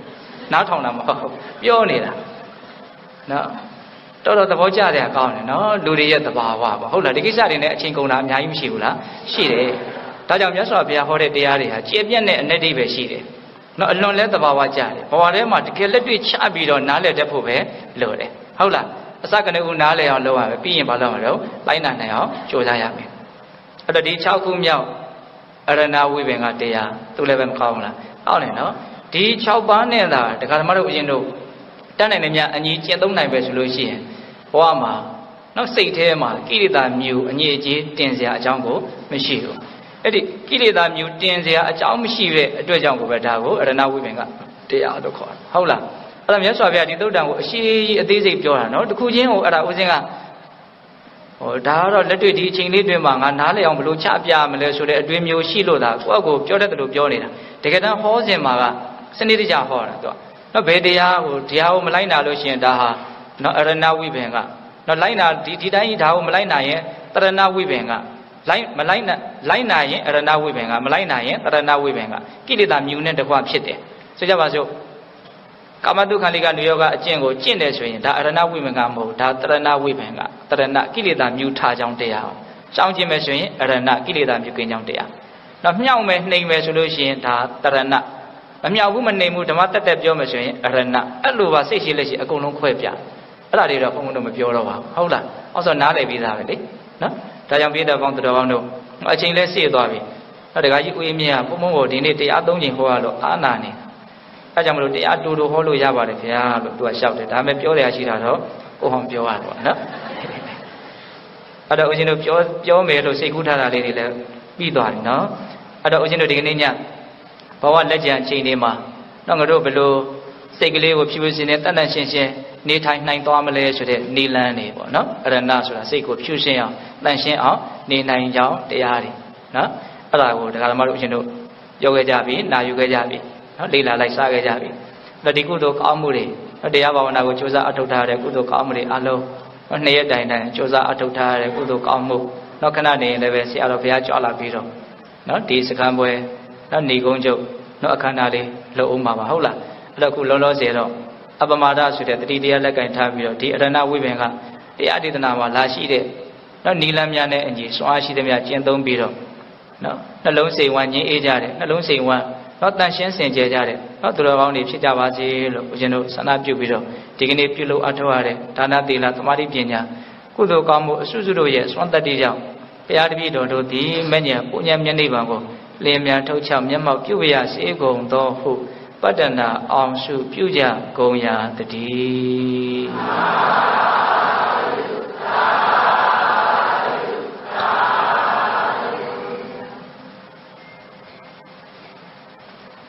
S1: နားထောင်တာမဟုတ်ပြောနေတာနော်တော်တော်သဘောကျတယ်ကောင်းတယ်နော်လူတွေရဲ့သဘာဝပါဟုတ်လားဒီကိစ္စတွေနဲ့အချိန်ကုန်တာအများကြီးမရှိဘူးလားရှိတယ်ဒါကြောင့်မြတ်စွာဘုရားဟောတဲ့တရားတွေဟာကျေပြတ်တဲ့အနတ္တိပဲရှိတယ်နော်အလွန်လဲသဘာဝကျတယ်ဘဝထဲမှာတကယ်လက်တွေ့ချပြီးတော့နားလည်တတ်ဖို့ပဲလိုတယ်ဟုတ်လားအစကနေဦးနားလည်အောင်လုပ်ရမယ်ပြီးရင်ဘာလုပ်မလို့လိုက်နိုင်နိုင်အောင်ကြိုးစားရမယ်အဲ့တော့ဒီ၆ခုမြောက်အရဏဝိပင်ကတရားသူလည်းပဲမကောင်းဘူးလားကောင်းတယ်နော်ဒီ၆ပါးနဲ့သာဒကာဓမ္မတို့အရင်တို့တတ်နိုင်တယ်များအညီကျင့်သုံးနိုင်ပဲဆိုလို့ရှိရင်ဘဝမှာနောက်စိတ်ထဲမှာကိလေသာမျိုးအငြိအကျေးတင်စရာအကြောင်းကိုမရှိဘူးအဲ့ဒီကိလေသာမျိုးတင်စရာအကြောင်းမရှိတဲ့အတွက်ကြောင့်ကိုပဲဒါကိုအရဏဝိပင်ကတရားလို့ခေါ်တယ်ဟုတ်လားအဲ့ဒါမြတ်စွာဘုရားဒီသုတ်တံကိုအရှိကြီးအသေးစိတ်ပြောတာနော်တခုချင်းကိုအဲ့ဒါဦးစင်းကဟိုဒါကတော့လက်တွေ့ဒီအချိန်လေးတွင်မှာငါနားလည်အောင်ဘယ်လိုချပြမလဲဆိုတဲ့အတွင်းမျိုးရှိလို့ဒါကိုယ့်အကိုပြောတတ်တယ်လို့ပြောနေတာတကယ်တမ်းဟောစဉ်မှာကစနစ်တကျဟောတာသူကနော်ဘယ်တရားကိုတရားကိုမလိုက်နာလို့ရှိရင်ဒါဟာနော်အရဏဝိပင်ကနော်လိုက်နာဒီဒီတိုင်းဒါကိုမလိုက်နာရင်တရဏဝိပင်ကလိုက်မလိုက်နာလိုက်နာရင်အရဏဝိပင်ကမလိုက်နာရင်တရဏဝိပင်ကကိလေသာမြူနဲ့တကွဖြစ်တယ်ဆိုကြပါစို့ကာမတုခန္တိကနိယောဂအကျင့်ကိုကျင့်တယ်ဆိုရင်ဒါအရဏဝိပင်ကမဟုတ်ဒါတရဏဝိပင်ကတရဏကိလေသာမြူထားကြောင်းတရားရှောင်ကျင်မယ်ဆိုရင်အရဏကိလေသာမြူကင်းကြောင်းတရားနော်မြောက်မယ်နှိမ်မယ်ဆိုလို့ရှိရင်ဒါတရဏမမြောက်ဘူးမနှိမ်ဘူးဓမ္မတက်တက်ပြောမယ်ဆိုရင်အရဏအဲ့လိုပါစိတ်ရှိလက်ရှိအကုန်လုံးခွဲပြအဲ့ဒါတွေတော့ဘုံဘုံတို့မပြောတော့ပါဘူးဟုတ်လားအော်ဆိုနားလည်ပြီးသားပဲလေနော်ဒါကြောင့်ပြည်တော်ကောင်းတော်ကောင်းတို့အချိန်လဲစေ့သွားပြီအဲ့ဒါကကြီးဦးရင်းမြတ်ဘုံဘုံကိုဒီနေ့တရားသုံးချိန်ဟောရတော့အာနာနေအဲ့ကြောင့်မလို့တရားတူတူဟောလို့ရပါတယ်ခင်ဗျာလို့သူကလျှောက်တယ်ဒါပေမဲ့ပြောရရှိတာတော့ကိုဟောင်ပြောရတော့နော်အဲ့တော့ဦးဇင်းတို့ပြောပြောမယ်လို့စိတ်ကူးထားတာလေးတွေလည်းပြီးသွားပြီနော်အဲ့တော့ဦးဇင်းတို့ဒီကနေ့ညဘဝလက်ကျန်အချိန်တွေမှာတော့ငါတို့ဘယ်လိုစိတ်ကလေးကိုဖြူဖြူစင်စင်တန်တန်ရှင်းရှင်းနေထိုင်နိုင်သွားမလဲဆိုတဲ့နေလန်းတွေပေါ့နော်အရဏဆိုတာစိတ်ကိုဖြူရှင်းအောင်တန်ရှင်းအောင်နေနိုင်ကြောင်းတရားတွေနော်အဲ့ဒါကိုဒကာဓမ္မတို့ဦးဇင်းတို့ပြောခဲ့ကြပြီနာယူခဲ့ကြပြီနော်လေ့လာလိုက်စားခဲ့ကြပြီအဲ့ဒီကုသိုလ်ကောင်းမှုတွေတရားဘာဝနာကိုကြိုးစားအထောက်ထားတဲ့ကုသိုလ်ကောင်းမှုတွေအလုံးနှစ်ရက်တိုင်တိုင်ကြိုးစားအထောက်ထားတဲ့ကုသိုလ်ကောင်းမှုနောက်ခဏနေရင်လည်းပဲဆရာတော်ဘုရားကြွလာပြီးတော့နော်ဒီစကံပွဲနော်နေကုန်းချုပ်နော်အခမ်းအနားလေးလှုပ်အောင်ပါပါဟုတ်လားအဲ့တော့ခုလောလောဆယ်တော့အပမာဒဆိုတဲ့တတိတရားလက်ကင်ထားပြီးတော့ဒီအရဏဝိပင်ကတရားဒေသနာမှာလာရှိတဲ့နော်နီလန်းများနဲ့အညီစွမ်းအားရှိသမျှကျင့်သုံးပြီးတော့နော်နှလုံးစိတ်ဝမ်းငြိမ်းအေးကြတယ်နှလုံးစိတ်ဝမ်းနော်တန်ရှင်းစင်ကြယ်ကြတယ်နော်သူတော်ကောင်းတွေဖြစ်ကြပါစေလို့ဦးဇင်းတို့ဆန္ဒပြုပြီးတော့ဒီကနေ့ပြုလုပ်အထောက်ရတဲ့ဒါနသီလသမာဓိပညာကုသိုလ်ကောင်းမှုအစွစုတို့ရဲ့စွမ်းတတ္တိကြောင့်ဘုရားတပည့်တော်တို့ဒီမဲ့ညာပုညံမျက်နှိပ်ပံကိုလင်းမြန်ထုတ်ချမျက်မှောက်ပြုရစေကုန်သောဟုပတ္တနာအောင်စုပြုကြကုန်ရာတည်း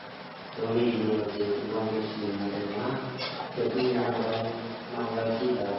S2: Thank you.